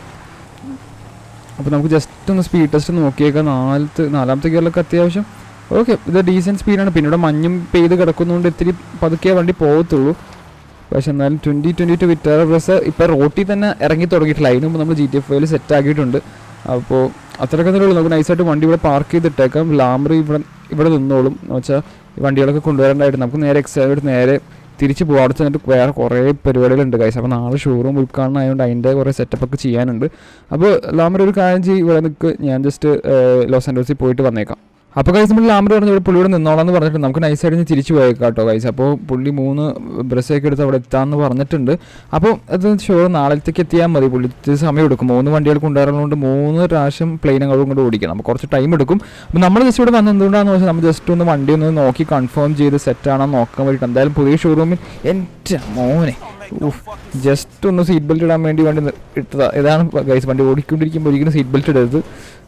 അപ്പോൾ നമുക്ക് ജസ്റ്റ് ഒന്ന് സ്പീഡ് ടെസ്റ്റ് നോക്കിയേക്കാം. 4ാമത്തെ ഗിയറിലൊക്കെ അത്യാവശ്യം ഓക്കെ, ഇത് ഡീസൻറ്റ് സ്പീഡാണ്. പിന്നെ ഇവിടെ മഞ്ഞും പെയ്ത് കിടക്കുന്നതുകൊണ്ട് ഇത്തിരി പതുക്കെ വണ്ടി പോകത്തുള്ളൂ. പക്ഷെ എന്നാലും 2022 വിറ്റാര ബ്രെസ്സ ഇപ്പോൾ റോട്ടിൽ തന്നെ ഇറങ്ങി തുടങ്ങിയിട്ടില്ല. അതിന് മുമ്പ് നമ്മൾ GT5 സെറ്റ് ആക്കിയിട്ടുണ്ട്. അപ്പോൾ അത്രയൊക്കെ തന്നെ ഉള്ളൂ. നമുക്ക് നൈസായിട്ട് വണ്ടി ഇവിടെ പാർക്ക് ചെയ്തിട്ടേക്കാം. ലാമർ ഇവിടെ നിന്നോളും എന്ന് വെച്ചാൽ വണ്ടികളൊക്കെ കൊണ്ടുവരേണ്ടതായിട്ട്. നമുക്ക് നേരെ എക്സായിട്ട് നേരെ തിരിച്ച് പോകാം. അവിടെ ചെന്നിട്ട് വേറെ കുറേ പരിപാടികളുണ്ട് ഗൈസ്. അപ്പോൾ നാളെ ഷോറൂം ഉദ്ഘാടനം ആയതുകൊണ്ട് അതിൻ്റെ കുറേ സെറ്റപ്പൊക്കെ ചെയ്യാനുണ്ട്. അപ്പോൾ ലാമർ ഒരു കാര്യം ചെയ്യും, ഇവിടെ നിൽക്ക്, ഞാൻ ജസ്റ്റ് ലോസ് ആൻഡോസിൽ പോയിട്ട് വന്നേക്കാം. അപ്പോൾ ഗൈസ് നമ്മൾ ലാമർ പറഞ്ഞു ഇവിടെ പുള്ളിയോട് നിന്നോളാന്ന് പറഞ്ഞിട്ട് നമുക്ക് നൈസായിട്ട് തിരിച്ച് പോയേക്കാം കേട്ടോ ഗൈസ്. അപ്പോൾ പുള്ളി 3 ബ്രസ്സൊക്കെ എടുത്ത് അവിടെ എത്താമെന്ന് പറഞ്ഞിട്ടുണ്ട്. അപ്പോൾ അത് ഷോ നാളത്തേക്ക് എത്തിയാൽ മതി. പുള്ളി സമയം എടുക്കും. 3 വണ്ടികൾ കൊണ്ടുവരുന്നതുകൊണ്ട് 3 പ്രാവശ്യം പ്ലെയിൻ അങ്ങോട്ടും കൊണ്ട് ഓടിക്കണം. അപ്പോൾ കുറച്ച് ടൈം എടുക്കും. അപ്പോൾ നമ്മൾ ജസ്റ്റ് ഇവിടെ വന്നത് എന്തുകൊണ്ടാണെന്ന് വെച്ചാൽ നമ്മൾ ജസ്റ്റ് ഒന്ന് വണ്ടി ഒന്ന് നോക്കി കൺഫേം ചെയ്ത് സെറ്റാണോ നോക്കാൻ വേണ്ടിയിട്ട്. എന്തായാലും പുതിയ ഷോറൂമിൽ എൻ്റെ മോനെ ജസ്റ്റ് ഒന്ന് സീറ്റ് ബെൽറ്റ് ഇടാൻ വേണ്ടി വണ്ടി ഇട്ടതാണ്. ഇതാണ് ഗൈസ്, വണ്ടി ഓടിക്കൊണ്ടിരിക്കുമ്പോൾ ഒരിക്കലും സീറ്റ് ബെൽറ്റ് ഇടരുത്.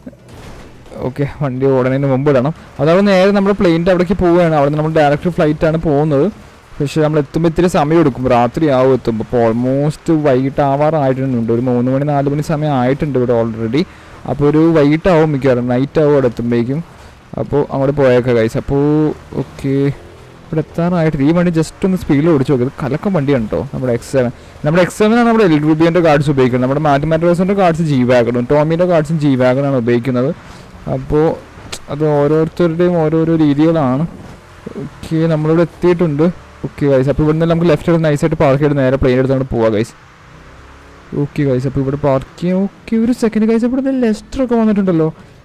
ഓക്കെ, വണ്ടി ഓടുന്നതിന് മുമ്പ് ഇടണം. അതവിടെ നേരെ നമ്മൾ പ്ലെയിൻ്റെ അവിടേക്ക് പോവുകയാണ്. അവിടെ നമ്മൾ ഡയറക്റ്റ് ഫ്ലൈറ്റാണ് പോകുന്നത്. പക്ഷേ നമ്മൾ എത്തുമ്പോൾ ഇത്തിരി സമയം എടുക്കും, രാത്രി ആവും എത്തുമ്പോൾ. അപ്പോൾ ഓൾമോസ്റ്റ് വൈകിട്ട് ആവാറായിട്ടുണ്ട്. ഒരു 3 മണി 4 മണി സമയം ആയിട്ടുണ്ട് ഇവിടെ ഓൾറെഡി. അപ്പോൾ ഒരു വൈകിട്ടാവും മിക്കവാറും, നൈറ്റ് ആവും അവിടെ എത്തുമ്പോഴേക്കും. അപ്പോൾ അങ്ങോട്ട് പോയേക്കാം ഗൈസ്. അപ്പോൾ ഓക്കെ, ഇവിടെ എത്താറായിട്ടില്ല. ഈ വണ്ടി ജസ്റ്റ് ഒന്ന് സ്പീഡിൽ ഓടിച്ച് നോക്കിയത് കലക്കം വണ്ടിയാണ് കേട്ടോ. നമ്മുടെ X7 ആണ് നമ്മുടെ എൽ രൂപേൻ്റെ കാർഡ്സ് ഉപയോഗിക്കുന്നത്. നമ്മുടെ മാറ്റർമെട്രേഴ്സിൻ്റെ കാർഡ്സ് G-Wagon, ടോമിൻ്റെ കാർഡ്സും G-Wagon ആണ് ഉപയോഗിക്കുന്നത്. അപ്പോൾ അത് ഓരോരുത്തരുടെയും ഓരോരോ രീതികളാണ്. ഓക്കെ, നമ്മളിവിടെ എത്തിയിട്ടുണ്ട്. ഓക്കെ ഗൈസ്, അപ്പോൾ ഇവിടെ നിന്ന് നമുക്ക് ലെഫ്റ്റ് എടുത്ത് നൈസായിട്ട് പാർക്ക് ചെയ്ത് നേരെ പ്ലെയിൻ എടുത്ത് അങ്ങോട്ട് പോവാം ഗൈസ്. ഓക്കെ ഗൈസ്, അപ്പോൾ ഇവിടെ പാർക്ക് ചെയ്യാം. ഓക്കെ, ഒരു സെക്കൻഡ് ഗൈസ്, അപ്പോൾ ഇവിടെ ലെസ്റ്ററൊക്കെ വന്നിട്ടുണ്ടല്ലോ.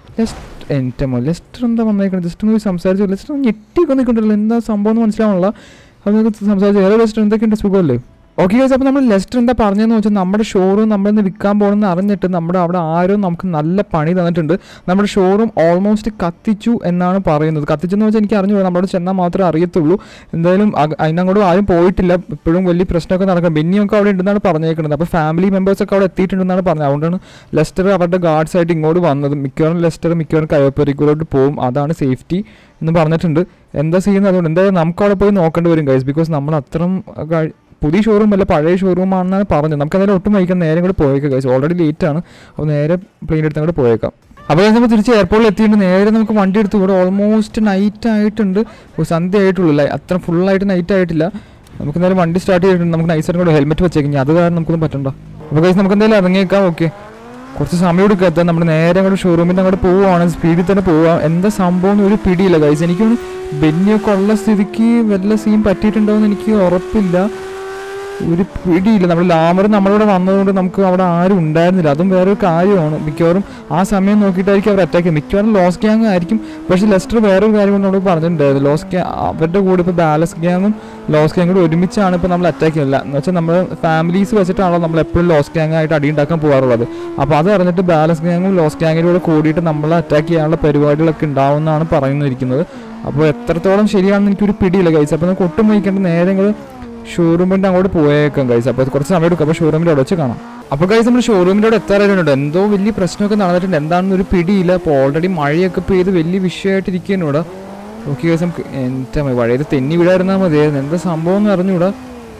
എൻ്റെ ലെസ്റ്റർ എന്താ വന്നേക്കുന്നത്? ജസ്റ്റ് ഒന്ന് സംസാരിച്ചു. ലെസ്റ്റർ ഞെട്ടിയൊക്കെ വന്നിട്ടുണ്ടല്ലോ, എന്താ സംഭവം എന്ന് മനസ്സിലാവണല്ലോ. അപ്പോൾ നമുക്ക് സംസാരിച്ചു. വേറെ ലെസ്റ്റർ എന്തൊക്കെയുണ്ട്, സുഖമല്ലേ? ഓക്കെ ഗൈസ്, അപ്പോൾ നമ്മൾ ലെസ്റ്റർ എന്താ പറഞ്ഞതെന്ന് വെച്ചാൽ നമ്മുടെ ഷോറൂം നമ്മളിന്ന് വിൽക്കാൻ പോകണമെന്ന് അറിഞ്ഞിട്ട് നമ്മുടെ അവിടെ ആരും നമുക്ക് നല്ല പണി തന്നിട്ടുണ്ട്. നമ്മുടെ ഷോറൂം ഓൾമോസ്റ്റ് കത്തിച്ചു എന്നാണ് പറയുന്നത്. കത്തിച്ചെന്ന് വെച്ചാൽ എനിക്ക് അറിഞ്ഞു, നമ്മുടെ ചെന്നാൽ മാത്രമേ അറിയത്തുള്ളൂ. എന്തായാലും അതിനങ്ങോട്ട് ആരും പോയിട്ടില്ല. ഇപ്പോഴും വലിയ പ്രശ്നമൊക്കെ നടക്കണം. ബെന്നിയൊക്കെ അവിടെ ഉണ്ടെന്നാണ് പറഞ്ഞേക്കുന്നത്. അപ്പോൾ ഫാമിലി മെമ്പേഴ്സൊക്കെ അവിടെ എത്തിയിട്ടുണ്ടെന്നാണ് പറഞ്ഞത്. അതുകൊണ്ടാണ് ലെസ്റ്റർ അവരുടെ ഗാർഡ്സായിട്ട് ഇങ്ങോട്ട് വന്നത്. മിക്കവാറും കയ്യപ്പരിക്കൂലോട്ട് പോകും, അതാണ് സേഫ്റ്റി എന്ന് പറഞ്ഞിട്ടുണ്ട്. എന്താ ചെയ്യുന്നത്? അതുകൊണ്ട് എന്തായാലും നമുക്ക് അവിടെ പോയി നോക്കേണ്ടി വരും ഗൈസ്. ബിക്കോസ് നമ്മൾ അത്രയും പുതിയ ഷോറൂം അല്ല, പഴയ ഷോറൂമാണെന്നാണ് പറഞ്ഞത്. നമുക്ക് എന്തായാലും ഒട്ടും വൈകാൻ നേരെ കൂടെ പോയേക്കാം ഗൈസ്. ഓൾറെഡി ലേറ്റാണ്. അപ്പോൾ നേരെ പ്ലെയിൻ എടുത്ത് അങ്ങോട്ട് പോയേക്കാം. അപ്പോൾ നമ്മൾ തിരിച്ച് എയർപോർട്ടിൽ എത്തിയിട്ട് നേരെ നമുക്ക് വണ്ടി എടുത്ത് ഇവിടെ ഓൾമോസ്റ്റ് നൈറ്റ് ആയിട്ടുണ്ട്. സന്ധ്യ ആയിട്ടുള്ളൂ, അത്ര ഫുള്ളായിട്ട് നൈറ്റ് ആയിട്ടില്ല. നമുക്ക് എന്തായാലും വണ്ടി സ്റ്റാർട്ട് ചെയ്തിട്ടുണ്ട്. നമുക്ക് നൈസായിട്ട് കൂടെ ഹെൽമെറ്റ് വെച്ചേക്കാം, അത് കാരണം നമുക്കൊന്നും പറ്റണ്ട. അപ്പോൾ ഗൈസ് നമുക്ക് എന്തായാലും ഇറങ്ങിയേക്കാം. ഓക്കെ, കുറച്ച് സമയം എടുക്കാത്ത നമ്മൾ നേരെ അങ്ങോട്ട് ഷോറൂമിൻ്റെ അങ്ങോട്ട് പോവുകയാണ്. സ്പീഡിൽ തന്നെ പോവാം. എന്താ സംഭവം ഒരു പിടിയില്ല ഗൈസ്. എനിക്കൊന്ന് ബെന്നിയൊക്കെ ഉള്ള സ്ഥിതിക്ക് വല്ല സീൻ പറ്റിയിട്ടുണ്ടോ എന്ന് എനിക്ക് ഉറപ്പില്ല, ഒരു പിടിയില്ല. നമ്മൾ ലാമർ നമ്മളിവിടെ വന്നതുകൊണ്ട് നമുക്ക് അവിടെ ആരും ഉണ്ടായിരുന്നില്ല. അതും വേറൊരു കാര്യമാണ്. മിക്കവാറും ആ സമയം നോക്കിയിട്ടായിരിക്കും അവർ അറ്റാക്ക് ചെയ്യുന്നത്. മിക്കവാറും ലോസ് ഗ്യാങ് ആയിരിക്കും. പക്ഷേ ലെസ്റ്റർ വേറൊരു കാര്യം കൊണ്ട് നമ്മൾ പറഞ്ഞിട്ടുണ്ടായിരുന്നു. അവരുടെ കൂടെ ഇപ്പോൾ ബാലസ് ഗ്യാങ്ങും ലോസ് ഗ്യാങ് കൂടെ ഒരുമിച്ചാണ് ഇപ്പോൾ നമ്മൾ അറ്റാക്ക് ചെയ്യുന്നില്ല. എന്ന് വെച്ചാൽ നമ്മൾ ഫാമിലീസ് വെച്ചിട്ടാണല്ലോ നമ്മൾ എപ്പോഴും ലോസ് ഗ്യാങ് ആയിട്ട് അടി ഉണ്ടാക്കാൻ പോകാറുള്ളത്. അപ്പോൾ അത് അറിഞ്ഞിട്ട് ബാലസ് ഗ്യാങ്ങും ലോസ് ഗ്യാങ്ങിൻ്റെ കൂടെ കൂടിയിട്ട് നമ്മൾ അറ്റാക്ക് ചെയ്യാനുള്ള പരിപാടികളൊക്കെ ഉണ്ടാവുമെന്നാണ് പറയുന്നിരിക്കുന്നത്. അപ്പോൾ എത്രത്തോളം ശരിയാണെന്ന് എനിക്കൊരു പിടിയില്ല ഗൈസ്. അപ്പോൾ നമുക്ക് ഒട്ടും വഹിക്കേണ്ട നേരങ്ങൾ ഷോറൂമിൻ്റെ അങ്ങോട്ട് പോയേക്കാം ഗൈസ്. അപ്പോൾ കുറച്ച് സമയം എടുക്കും. അപ്പോൾ ഷോറൂമിൻ്റെ അവിടെ വെച്ച് കാണാം. അപ്പോൾ ഗൈസ് നമ്മൾ ഷോറൂമിൻ്റെ അവിടെ എത്താറായിട്ടുണ്ട്. എന്തോ വലിയ പ്രശ്നമൊക്കെ നടന്നിട്ടുണ്ട്. എന്താണെന്നൊരു പിടിയില്ല. അപ്പോൾ ഓൾറെഡി മഴയൊക്കെ പെയ്ത് വലിയ വിഷയമായിട്ടിരിക്കുകയാണ് ഇവിടെ. ഓക്കെ ഗൈസ്, നമുക്ക് എൻ്റെ വഴിയത് തെന്നി വിടായിരുന്നാൽ മതിയായിരുന്നു. എന്താ സംഭവം എന്ന് അറിഞ്ഞൂടാ.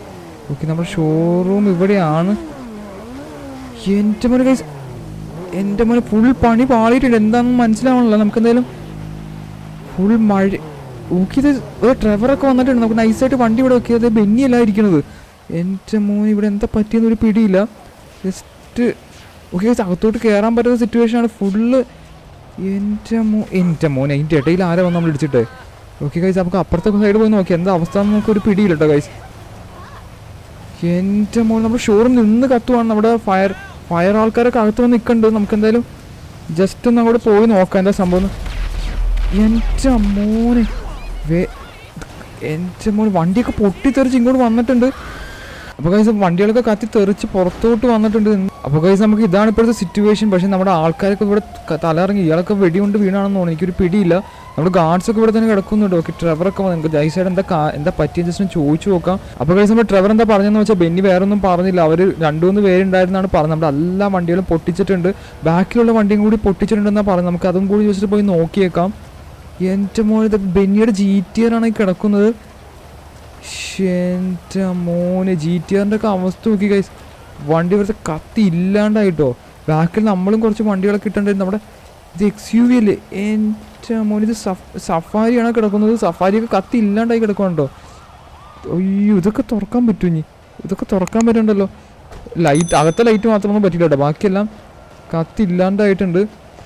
ഓക്കെ, നമ്മുടെ ഷോറൂം ഇവിടെയാണ്. എൻ്റെ മോനെ ഗൈസ്, എൻ്റെ മോനെ ഫുൾ പണി പാളിയിട്ടുണ്ട്. എന്താണെന്ന് മനസ്സിലാവണല്ലോ. നമുക്ക് എന്തായാലും ഫുൾ മഴ. ഓക്കെ, ഇത് ഡ്രൈവറൊക്കെ വന്നിട്ടുണ്ട്. നമുക്ക് നൈസായിട്ട് വണ്ടി ഇവിടെ നോക്കിയത് ബെന്നിയല്ല ഇരിക്കുന്നത്. എൻ്റെ മോൻ ഇവിടെ എന്താ പറ്റിയെന്നൊരു പിടിയില്ല. ജസ്റ്റ് ഓക്കെ, അകത്തോട്ട് കയറാൻ പറ്റുന്ന സിറ്റുവേഷനാണ് ഫുള്ള്. എൻ്റെ മോനെ അതിൻ്റെ ഇടയിൽ ആരാ വന്ന് നമ്മൾ ഇടിച്ചിട്ട്. ഓക്കെ ഗൈസ്, നമുക്ക് അപ്പുറത്തൊക്കെ സൈഡ് പോയി നോക്കി എന്താ അവസ്ഥ എന്ന് നമുക്കൊരു പിടിയില്ല കേട്ടോ ഗൈസ്. എൻ്റെ മോൻ നമ്മുടെ ഷോറൂം നിന്ന് കത്തുവാണ്. നമ്മുടെ ഫയർ ആൾക്കാരൊക്കെ അകത്ത് വന്ന് നിൽക്കുന്നുണ്ട്. നമുക്ക് എന്തായാലും ജസ്റ്റ് ഒന്ന് അങ്ങോട്ട് പോയി നോക്കാം എന്താ സംഭവം. എൻ്റെ മോനെ എൻ്റെ മോൻ വണ്ടിയൊക്കെ പൊട്ടിത്തെറിച്ച് ഇങ്ങോട്ട് വന്നിട്ടുണ്ട്. അപ്പോൾ ഗൈസ് വണ്ടികളൊക്കെ കത്തി തെറിച്ച് പുറത്തോട്ട് വന്നിട്ടുണ്ട്. അപ്പോൾ ഗൈസ് നമുക്ക് ഇതാണ് ഇപ്പോഴത്തെ സിറ്റുവേഷൻ. പക്ഷേ നമ്മുടെ ആൾക്കാരൊക്കെ ഇവിടെ തലയിറങ്ങി. ഇയാളൊക്കെ വെടികൊണ്ട് വീണാണെന്ന് തോന്നുന്നു, എനിക്കൊരു പിടിയില്ല. നമ്മുടെ ഗാർഡ്സൊക്കെ ഇവിടെ തന്നെ കിടക്കുന്നുണ്ട്. ഓക്കെ, ട്രെവറൊക്കെ നിങ്ങൾക്ക് ജൈസൈഡ് എന്താ പറ്റിയെന്ന് ജസ്റ്റ് ചോദിച്ചു നോക്കാം. അപ്പോൾ ഗൈസ് നമ്മുടെ ട്രെവർ എന്താ പറഞ്ഞതെന്ന് വെച്ചാൽ ബെന്നി വേറെ ഒന്നും പറഞ്ഞില്ല. അവർ 2-3 പേരുണ്ടായിരുന്നാണ് പറഞ്ഞത്. നമ്മുടെ എല്ലാ വണ്ടികളും പൊട്ടിച്ചിട്ടുണ്ട്, ബാക്കിലുള്ള വണ്ടിയും കൂടി പൊട്ടിച്ചിട്ടുണ്ടെന്നാണ് പറഞ്ഞത്. നമുക്ക് അതും കൂടി ചോദിച്ചിട്ട് പോയി നോക്കിയേക്കാം. എൻ്റെ മോനെ ബെന്നിയുടെ GTR ആണ് ഈ കിടക്കുന്നത്. എൻ്റെ മോനെ GTRൻ്റെ ഒക്കെ അവസ്ഥ നോക്കി ഗൈസ്. വണ്ടി ഇവിടുത്തെ കത്തി ഇല്ലാണ്ടായിട്ടോ. ബാക്കിൽ നമ്മളും കുറച്ച് വണ്ടികളൊക്കെ ഇട്ടുണ്ടായിരുന്നു. നമ്മുടെ ഇത് XUV അല്ലേ. എൻ്റെ മോനെ ഇത് സഫാരിയാണ് കിടക്കുന്നത്. സഫാരിയൊക്കെ കത്തി ഇല്ലാണ്ടായി കിടക്കുന്നുണ്ടോ. അയ്യോ, ഇതൊക്കെ തുറക്കാൻ പറ്റും. ഇനി ഇതൊക്കെ തുറക്കാൻ പറ്റുന്നുണ്ടല്ലോ. ലൈറ്റ്, അകത്തെ ലൈറ്റ് മാത്രമൊന്നും പറ്റില്ല കേട്ടോ, ബാക്കിയെല്ലാം കത്തി ഇല്ലാണ്ടായിട്ടുണ്ട്.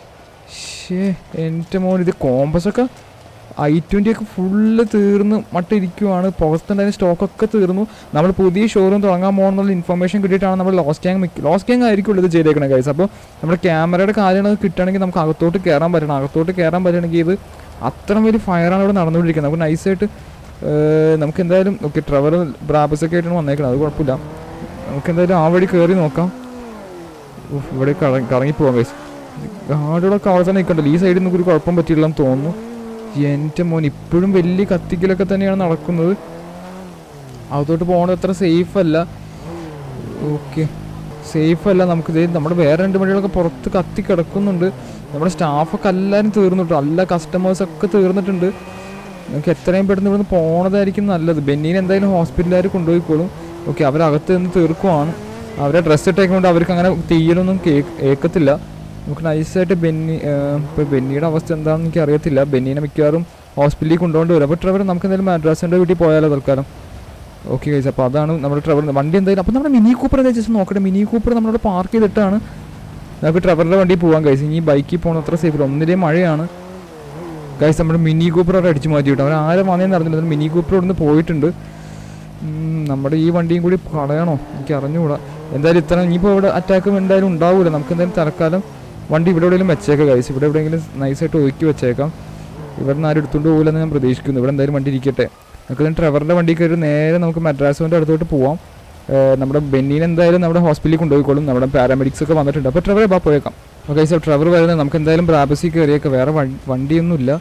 എൻ്റെ മോൻ ഇത് കോമ്പസൊക്കെ i20 ഒക്കെ ഫുള്ള് തീർന്ന് മട്ടിരിക്കുവാണ്. പുറത്തുണ്ടായിരുന്ന സ്റ്റോക്കൊക്കെ തീർന്നു. നമ്മൾ പുതിയ ഷോറൂം തുടങ്ങാൻ പോകുന്നുള്ള ഇൻഫർമേഷൻ കിട്ടിയിട്ടാണ് നമ്മൾ ലോസ്റ്റ് ഗ്യാങ് ആയിരിക്കും ഇത് ചെയ്തേക്കണം ഗൈസ്. അപ്പോൾ നമ്മുടെ ക്യാമറയുടെ കാര്യങ്ങളൊക്കെ കിട്ടുകയാണെങ്കിൽ നമുക്ക് അകത്തോട്ട് കയറാൻ പറ്റണം. അകത്തോട്ട് കയറാൻ പറ്റണമെങ്കിൽ ഇത് അത്ര വലിയ ഫയറാണ് ഇവിടെ നടന്നുകൊണ്ടിരിക്കുന്നത്. നമുക്ക് നൈസായിട്ട് നമുക്ക് എന്തായാലും ഓക്കെ ട്രെവർ ബ്രാബസൊക്കെ ആയിട്ടാണ് വന്നേക്കുന്നത്, അത് കുഴപ്പമില്ല. നമുക്ക് എന്തായാലും ആ വഴി കയറി നോക്കാം. ഇവിടെ കറങ്ങിപ്പോവാം ഗൈസ്. ഗാർഡുകളൊക്കെ അവിടെ തന്നെ നിൽക്കണ്ടല്ലോ. ഈ സൈഡിൽ നിന്നൊരു കുഴപ്പം പറ്റിയില്ലെന്ന് തോന്നുന്നു. എൻ്റെ മോൻ ഇപ്പോഴും വലിയ കത്തിക്കലൊക്കെ തന്നെയാണ് നടക്കുന്നത്. അകത്തോട്ട് പോകണത് അത്ര സേഫ് അല്ല. ഓക്കെ, സേഫ് അല്ല. നമുക്കിത് നമ്മുടെ വേറെ 2 വണ്ടികളൊക്കെ പുറത്ത് കത്തി കിടക്കുന്നുണ്ട്. നമ്മുടെ സ്റ്റാഫൊക്കെ എല്ലാവരും തീർന്നിട്ടു, എല്ലാ കസ്റ്റമേഴ്സൊക്കെ തീർന്നിട്ടുണ്ട്. നമുക്ക് എത്രയും പെട്ടെന്ന് ഇവിടുന്ന് പോണതായിരിക്കും നല്ലത്. ബെന്നീനെ എന്തായാലും ഹോസ്പിറ്റലുകാർ കൊണ്ടുപോയിക്കോളും. ഓക്കെ, അവരകത്ത് നിന്ന് തീർക്കുവാണ്. അവരെ ഡ്രസ്സ് ഇട്ടേക്കൊണ്ട് അവർക്ക് അങ്ങനെ തീയലൊന്നും ഏക്കത്തില്ല. നമുക്ക് നൈസായിട്ട് ഇപ്പോൾ ബെന്നിയുടെ അവസ്ഥ എന്താണെന്ന് എനിക്ക് അറിയത്തില്ല. ബെന്നീനെ മിക്കവാറും ഹോസ്പിറ്റലിൽ കൊണ്ടുകൊണ്ട് വരും. അപ്പോൾ ട്രെവർ നമുക്ക് എന്തായാലും മദ്രാസിൻ്റെ വീട്ടിൽ പോയാലോ തൽക്കാലം. ഓക്കെ ഗൈസ്, അപ്പോൾ അതാണ് നമ്മുടെ ട്രെവർ വണ്ടി എന്തായാലും. അപ്പോൾ നമ്മുടെ മിനി കൂപ്പർ എന്താ ജസ്റ്റ് നോക്കട്ടെ. മിനി കൂപ്പർ നമ്മളിവിടെ പാർക്ക് ചെയ്തിട്ടാണ് നമുക്ക് ട്രെവറിൻ്റെ വണ്ടിയിൽ പോകാൻ ഗൈസ്. ഇനി ബൈക്കിൽ പോകണം അത്ര സേഫ്. ഒന്നിലേയും മഴയാണ് ഗൈസ്. നമ്മുടെ മിനി കൂപ്പർ അവിടെ അടിച്ചു മാറ്റി വിട്ടു. അവർ ആരും വന്നേന്ന് അറിഞ്ഞില്ല. മിനി കൂപ്പർ ഇവിടെ നിന്ന് പോയിട്ടുണ്ട്. നമ്മുടെ ഈ വണ്ടിയും കൂടി കളയണോ എനിക്ക് അറിഞ്ഞുകൂടാ. എന്തായാലും ഇത്ര ഇനിയിപ്പോൾ ഇവിടെ അറ്റാക്കും എന്തായാലും ഉണ്ടാവില്ല. നമുക്ക് എന്തായാലും തൽക്കാലം വണ്ടി ഇവിടെ എവിടെയെങ്കിലും വെച്ചേക്കാം ഗൈസ്. ഇവിടെ എവിടെയെങ്കിലും നൈസായിട്ട് ഒതുക്കി വെച്ചേക്കാം. ഇവിടെ നിന്ന് ആരും എടുത്തുകൊണ്ട് പോകില്ലെന്ന് ഞാൻ പ്രതീക്ഷിക്കുന്നു. ഇവിടെ എന്തായാലും വണ്ടി ഇരിക്കട്ടെ. നമുക്ക് ട്രെവറിൻ്റെ വണ്ടി കയറി നേരെ നമുക്ക് മദ്രാസിൻ്റെ അടുത്തോട്ട് പോവാം. നമ്മുടെ ബെന്നീനെ എന്തായാലും നമ്മുടെ ഹോസ്പിറ്റലിൽ കൊണ്ടുപോയിക്കോളും. നമ്മുടെ പാരാമെഡിക്സ് ഒക്കെ വന്നിട്ടുണ്ട്. അപ്പോൾ ട്രെവറെ പോയേക്കാം. ഓക്കെ സാർ, ട്രെവർ വരുന്നത് നമുക്ക് എന്തായാലും ബ്രാബസിൽ കയറിയേക്കാം. വേറെ വണ്ടിയൊന്നുമില്ല.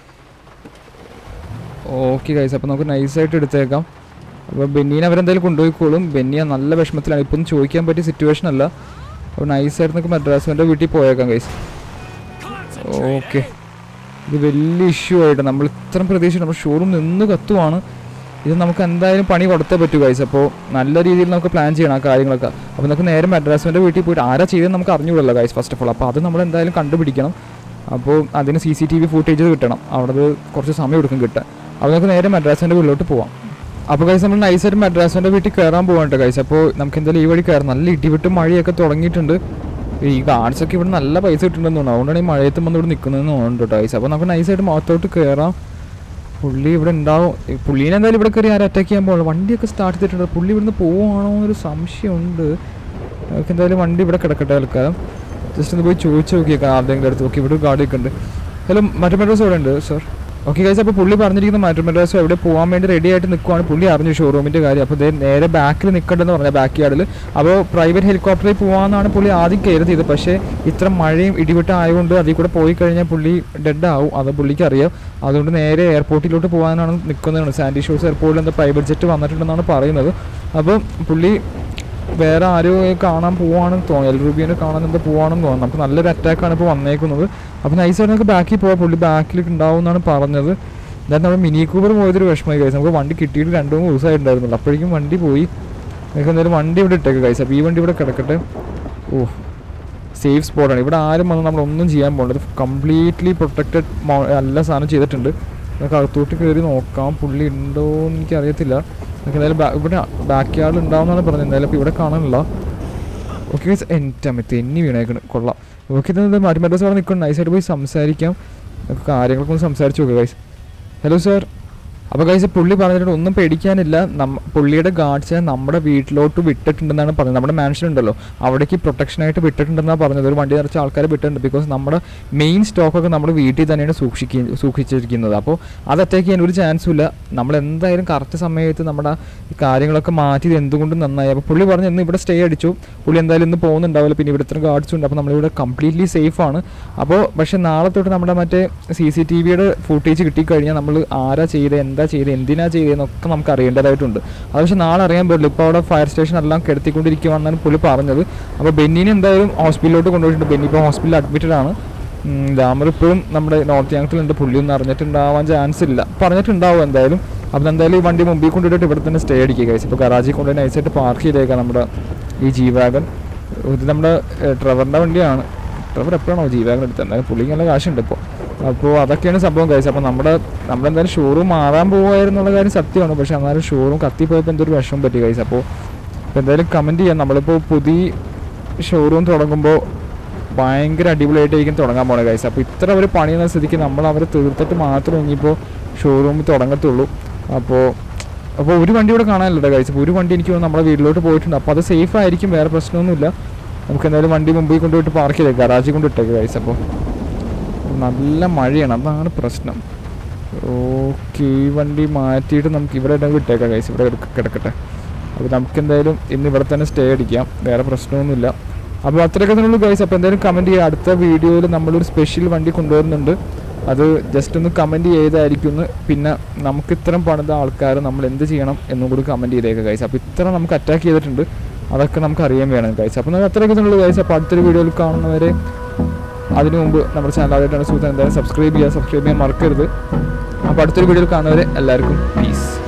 ഓക്കെ ഗൈസ്, അപ്പോൾ നമുക്ക് നൈസായിട്ട് എടുത്തേക്കാം. അപ്പോൾ ബെന്നീനെ അവരെന്തായാലും കൊണ്ടുപോയിക്കോളും. ബെന്നിയ നല്ല വിഷമത്തിലാണ്. ഇപ്പോൾ ഒന്നും ചോദിക്കാൻ പറ്റിയ സിറ്റുവേഷൻ അല്ല. അപ്പോൾ നൈസായിട്ട് നമുക്ക് മദ്രാസിൻ്റെ വീട്ടിൽ പോയേക്കാം ഗൈസ്. ഓക്കെ, ഇത് വലിയ ഇഷ്യൂ ആയിട്ട് നമ്മൾ ഇത്രയും പ്രതീക്ഷ നമ്മുടെ ഷോറൂം നിന്ന് കത്തുവാണ്. ഇത് നമുക്ക് എന്തായാലും പണി കൊടുത്തേ പറ്റൂ ഗൈസ്. അപ്പോൾ നല്ല രീതിയിൽ നമുക്ക് പ്ലാൻ ചെയ്യണം ആ കാര്യങ്ങളൊക്കെ. അപ്പോൾ നമുക്ക് നേരെ മദ്രാസിൻ്റെ വീട്ടിൽ പോയിട്ട് ആരാ ചെയ്തെന്ന് നമുക്ക് അറിഞ്ഞുകൂടല്ലോ ഗൈസ് ഫസ്റ്റ് ഓഫ് ഓൾ. അപ്പോൾ അത് നമ്മൾ എന്തായാലും കണ്ടുപിടിക്കണം. അപ്പോൾ അതിന് CCTV ഫുട്ടേജ് കിട്ടണം. അവിടെ കുറച്ച് സമയം എടുക്കും കിട്ടാൻ. അപ്പോൾ നമുക്ക് നേരെ മദ്രാസിൻ്റെ വീട്ടിലോട്ട് പോവാം. അപ്പോൾ ഗൈസ് നമ്മൾ നൈസായിട്ട് മദ്രാസിൻ്റെ വീട്ടിൽ കയറാൻ പോകണ്ട ഗൈസ്. അപ്പോൾ നമുക്ക് എന്തായാലും ഈ വഴി കയറാം. നല്ല ഇടിവിട്ട് മഴയൊക്കെ തുടങ്ങിയിട്ടുണ്ട്. ഈ ഗാർഡ്സൊക്കെ ഇവിടെ നല്ല പൈസ കിട്ടുന്നുണ്ടെന്ന് തോന്നുന്നു. അതുകൊണ്ടാണ് ഈ മഴയത്ത് വന്ന് ഇവിടെ നിൽക്കുന്നതെന്ന് തോന്നുന്നുണ്ട് കേട്ടോ ഗൈസ്. അപ്പോൾ നമുക്ക് നൈസായിട്ട് മുഖത്തോട്ട് കയറാം. പുള്ളി ഇവിടെ ഉണ്ടാവും. പുള്ളീനെ എന്തായാലും ഇവിടെ കയറി ആരും അറ്റാക്ക് ചെയ്യാൻ പോകുള്ളൂ. വണ്ടിയൊക്കെ സ്റ്റാർട്ട് ചെയ്തിട്ടുണ്ട്. പുള്ളി ഇവിടുന്ന് പോവുകയാണോ എന്നൊരു സംശയമുണ്ട്. നമുക്ക് എന്തായാലും വണ്ടി ഇവിടെ കിടക്കട്ടെ ആൾക്കാരും. ജസ്റ്റ് ഒന്ന് പോയി ചോദിച്ചു നോക്കിയേക്കാം ആരുടെയെങ്കിലും അടുത്ത്. ഓക്കെ, ഇവിടെ ഗാർഡ് ഉണ്ട്. ഹലോ, മറ്റു മെഡ്രസ് ഇവിടെ ഉണ്ട് സാർ. ഓക്കെ ഗൈസ്, അപ്പോൾ പുള്ളി പറഞ്ഞിരിക്കുന്ന മറ്റു മെഡ്രസ് എവിടെ പോകാൻ വേണ്ടി റെഡി ആയിട്ട് നിൽക്കുവാണ്. പുള്ളി അറിഞ്ഞു ഷോറൂമിൻ്റെ കാര്യം. അപ്പോൾ നേരെ ബാക്കിൽ നിൽക്കണ്ടെന്ന് പറഞ്ഞാൽ ബാക്ക് യാർഡിൽ. അപ്പോൾ പ്രൈവറ്റ് ഹെലികോപ്റ്ററിൽ പോകാമെന്നാണ് പുള്ളി ആദ്യം കയറിയത്. പക്ഷേ ഇത്ര മഴയും ഇടിവിട്ടും ആയതുകൊണ്ട് അതിൽ കൂടെ പോയി കഴിഞ്ഞാൽ പുള്ളി ഡെഡ് ആവും. അത് പുള്ളിക്ക് അറിയാം. അതുകൊണ്ട് നേരെ എയർപോർട്ടിലോട്ട് പോകാനാണ് നിൽക്കുന്നതാണ്. സാൻഡി ഷോസ് എയർപോർട്ടിൽ എന്താ പ്രൈവറ്റ് ജെറ്റ് വന്നിട്ടുണ്ടെന്നാണ് പറയുന്നത്. അപ്പോൾ പുള്ളി വേറെ ആരോ കാണാൻ പോവാണെന്ന് തോന്നുന്നു. എൽ റൂബിയനെ കാണാൻ എന്താ പോവാണെന്ന് തോന്നുന്നു. അപ്പോൾ നല്ലൊരു അറ്റാക്കാണ് ഇപ്പോൾ വന്നേക്കുന്നത്. അപ്പോൾ നൈസായിട്ട് നമുക്ക് ബാക്കിൽ പോകാം. പുള്ളി ബാക്കിൽ ഉണ്ടാവും എന്നാണ് പറഞ്ഞത്. എന്തായാലും നമ്മുടെ മിനി കൂപ്പർ പോയതൊരു വിഷമമായി കഴിച്ചു. നമുക്ക് വണ്ടി കിട്ടിയിട്ട് 2-3 ദിവസമായിട്ടുണ്ടായിരുന്നുള്ളൂ. അപ്പോഴേക്കും വണ്ടി പോയി. നിങ്ങൾക്ക് എന്തായാലും വണ്ടി ഇവിടെ ഇട്ടേക്ക് ഗൈസ്. അപ്പോൾ ഈ വണ്ടി ഇവിടെ കിടക്കട്ടെ. ഓ സേഫ് സ്പോട്ടാണ്. ഇവിടെ ആരും വന്ന് നമ്മളൊന്നും ചെയ്യാൻ പോകേണ്ടത്. കംപ്ലീറ്റ്ലി പ്രൊട്ടക്റ്റഡ് എല്ലാ സാധനം ചെയ്തിട്ടുണ്ട്. നമുക്ക് അകത്തോട്ട് കയറി നോക്കാം പുള്ളി ഉണ്ടോ എന്ന് എനിക്കറിയത്തില്ല. നമുക്ക് എന്തായാലും ഇവിടെ ബാക്ക് യാർഡ് ഉണ്ടാവുമെന്നാണ് പറഞ്ഞത്. എന്തായാലും ഇപ്പോൾ ഇവിടെ കാണാനില്ല. ഓക്കെ ഗൈസ്, എൻ്റെ തെന്നി വീണേക്കണം. കൊള്ളാം. ഓക്കെ ഇത് മരുമേഡസ് അവിടെ നിൽക്കണം. നൈസായിട്ട് പോയി സംസാരിക്കാം. നമുക്ക് കാര്യങ്ങളൊക്കെ ഒന്ന് സംസാരിച്ച് നോക്കുക ഗൈസ്. Hello sir. അപ്പോൾ ഗൈസ് പുള്ളി പറഞ്ഞിട്ട് ഒന്നും പേടിക്കാനില്ല. പുള്ളിയുടെ ഗാർഡ്സിനെ നമ്മുടെ വീട്ടിലോട്ട് വിട്ടിട്ടുണ്ടെന്നാണ് പറഞ്ഞത്. നമ്മുടെ മാൻഷൻ ഉണ്ടല്ലോ അവിടേക്ക് പ്രൊട്ടക്ഷനായിട്ട് വിട്ടിട്ടുണ്ടെന്നാണ് പറഞ്ഞത്. ഒരു വണ്ടി നിറച്ച ആൾക്കാരെ വിട്ടിട്ടുണ്ട്. ബിക്കോസ് നമ്മുടെ മെയിൻ സ്റ്റോക്കൊക്കെ നമ്മുടെ വീട്ടിൽ തന്നെയാണ് സൂക്ഷിച്ചിരിക്കുന്നത്. അപ്പോൾ അത് അറ്റാക്ക് ചെയ്യാൻ ഒരു ചാൻസും ഇല്ല. നമ്മൾ എന്തായാലും കറക്റ്റ് സമയത്ത് നമ്മുടെ കാര്യങ്ങളൊക്കെ മാറ്റിയത് എന്തുകൊണ്ടും നന്നായി. അപ്പോൾ പുള്ളി പറഞ്ഞു ഇന്ന് ഇവിടെ സ്റ്റേ അടിച്ചു. പുള്ളി എന്തായാലും ഇന്ന് പോകുന്നുണ്ടാവില്ല. പിന്നെ ഇവിടെ ഇത്ര ഗാർഡ്സും ഉണ്ട്. അപ്പോൾ നമ്മളിവിടെ കംപ്ലീറ്റ്ലി സേഫാണ്. അപ്പോൾ പക്ഷേ നാളെ തൊട്ട് നമ്മുടെ മറ്റേ CCTVയുടെ ഫുട്ടേജ് കിട്ടിക്കഴിഞ്ഞാൽ നമ്മൾ ആരാ ചെയ്തത്, എന്താ ചെയ്ത്, എന്തിനാ ചെയ്തതെന്നൊക്കെ നമുക്ക് അറിയേണ്ടതായിട്ടുണ്ട്. അത് പക്ഷേ നാളെ അറിയാൻ പറ്റില്ല. ഇപ്പോൾ അവിടെ ഫയർ സ്റ്റേഷൻ എല്ലാം കിടത്തിക്കൊണ്ടിരിക്കുകയാണെന്നാണ് പുള്ളി പറഞ്ഞത്. അപ്പോൾ ബെന്നിനെ എന്തായാലും ഹോസ്പിറ്റലിലോട്ട് കൊണ്ടുപോയിട്ടുണ്ട്. ബെന്നി ഇപ്പോൾ ഹോസ്പിറ്റലിൽ അഡ്മിറ്റഡ് ആണ്. ഡാമർ ഇപ്പോഴും നമ്മുടെ നോർത്ത് യാങ്സിലുണ്ട്. പുള്ളിയൊന്നും അറിഞ്ഞിട്ടുണ്ടാവാൻ ചാൻസ് ഇല്ല. പറഞ്ഞിട്ടുണ്ടാവും എന്തായാലും. അപ്പോൾ എന്തായാലും ഈ വണ്ടി മുമ്പിൽ കൊണ്ടുപോയിട്ട് ഇവിടെ തന്നെ സ്റ്റേ അടിക്കുക ഗൈസ്. ഇപ്പോൾ ഗറാജിൽ കൊണ്ടുപോയി നൈസായിട്ട് പാർക്ക് ചെയ്തേക്കാം നമ്മുടെ ഈ G-Wagon. ഇത് നമ്മുടെ ട്രെവറിൻ്റെ വണ്ടിയാണ്. ട്രെവർ എപ്പോഴാണോ G-Wagon എടുത്തത്? എന്തായാലും പുള്ളിക്ക് നല്ല കാശുണ്ട് ഇപ്പോൾ. അപ്പോൾ അതൊക്കെയാണ് സംഭവം ഗൈസ്. അപ്പോൾ നമ്മളെന്തായാലും ഷോറൂം മാറാൻ പോകുമായിരുന്നുള്ള കാര്യം സത്യമാണ്. പക്ഷേ എന്നാലും ഷോറൂം കത്തിപ്പോയപ്പോൾ എന്തൊരു വിഷമം പറ്റി ഗൈസ്. അപ്പോൾ എന്തായാലും കമൻറ്റ് ചെയ്യാം. നമ്മളിപ്പോൾ പുതിയ ഷോറൂം തുടങ്ങുമ്പോൾ ഭയങ്കര അടിപൊളിയായിട്ടായിരിക്കും തുടങ്ങാൻ പോണേ ഗൈസ്. അപ്പോൾ ഇത്ര അവർ പണിയുന്ന സ്ഥിതിക്ക് നമ്മൾ അവരെ തീർത്തിട്ട് മാത്രമേ ഇനിയിപ്പോൾ ഷോറൂമിൽ തുടങ്ങത്തുള്ളൂ. അപ്പോൾ ഒരു വണ്ടി ഇവിടെ കാണാനില്ല ഗൈസ്. അപ്പോൾ ഒരു വണ്ടി എനിക്ക് തോന്നുന്നു നമ്മുടെ വീട്ടിലോട്ട് പോയിട്ടുണ്ട്. അപ്പോൾ അത് സേഫ് ആയിരിക്കും, വേറെ പ്രശ്നമൊന്നുമില്ല. നമുക്ക് എന്തായാലും വണ്ടി മുമ്പിൽ കൊണ്ടുപോയിട്ട് പാർക്ക് ചെയ്തേക്കാം, ഗറാജിൽ കൊണ്ട് ഇട്ടേക്ക് ഗൈസ്. അപ്പോൾ നല്ല മഴയാണ്, അതാണ് പ്രശ്നം. ഓക്കെ ഈ വണ്ടി മാറ്റിയിട്ട് നമുക്ക് ഇവിടെ ഇടം വിട്ടേക്കാം ഗൈസ്. ഇവിടെ കിടക്കട്ടെ. അപ്പോൾ നമുക്ക് എന്തായാലും ഇന്ന് ഇവിടെ തന്നെ സ്റ്റേ അടിക്കാം, വേറെ പ്രശ്നമൊന്നുമില്ല. അപ്പോൾ അത്രയൊക്കെ തന്നെയുള്ളൂ ഗൈസ്. അപ്പോൾ എന്തായാലും കമൻറ്റ് ചെയ്യുക. അടുത്ത വീഡിയോയിൽ നമ്മളൊരു സ്പെഷ്യൽ വണ്ടി കൊണ്ടുവരുന്നുണ്ട്. അത് ജസ്റ്റ് ഒന്ന് കമൻറ്റ് ചെയ്തായിരിക്കും. പിന്നെ നമുക്ക് ഇത്തരം പണിത ആൾക്കാർ നമ്മൾ എന്ത് ചെയ്യണം എന്നും കൂടി കമൻറ്റ് ചെയ്തേക്കുക ഗൈസ്. അപ്പോൾ ഇത്ര നമുക്ക് അറ്റാക്ക് ചെയ്തിട്ടുണ്ട്, അതൊക്കെ നമുക്ക് അറിയാൻ വേണം ഗൈസ്. അപ്പോൾ നമുക്ക് അത്രയൊക്കെ തന്നെയുള്ളൂ ഗൈസ്. അപ്പോൾ അടുത്തൊരു വീഡിയോയിൽ കാണുന്നവരെ അതിനു മുമ്പ് നമ്മുടെ ചാനൽ ആദ്യമായിട്ടാണ് സുഹൃത്തുക്കൾ എന്തായാലും സബ്സ്ക്രൈബ് ചെയ്യാൻ മറക്കരുത്. അപ്പോൾ അടുത്തൊരു വീഡിയോയിൽ കാണുന്നവരെ എല്ലാവർക്കും പീസ്.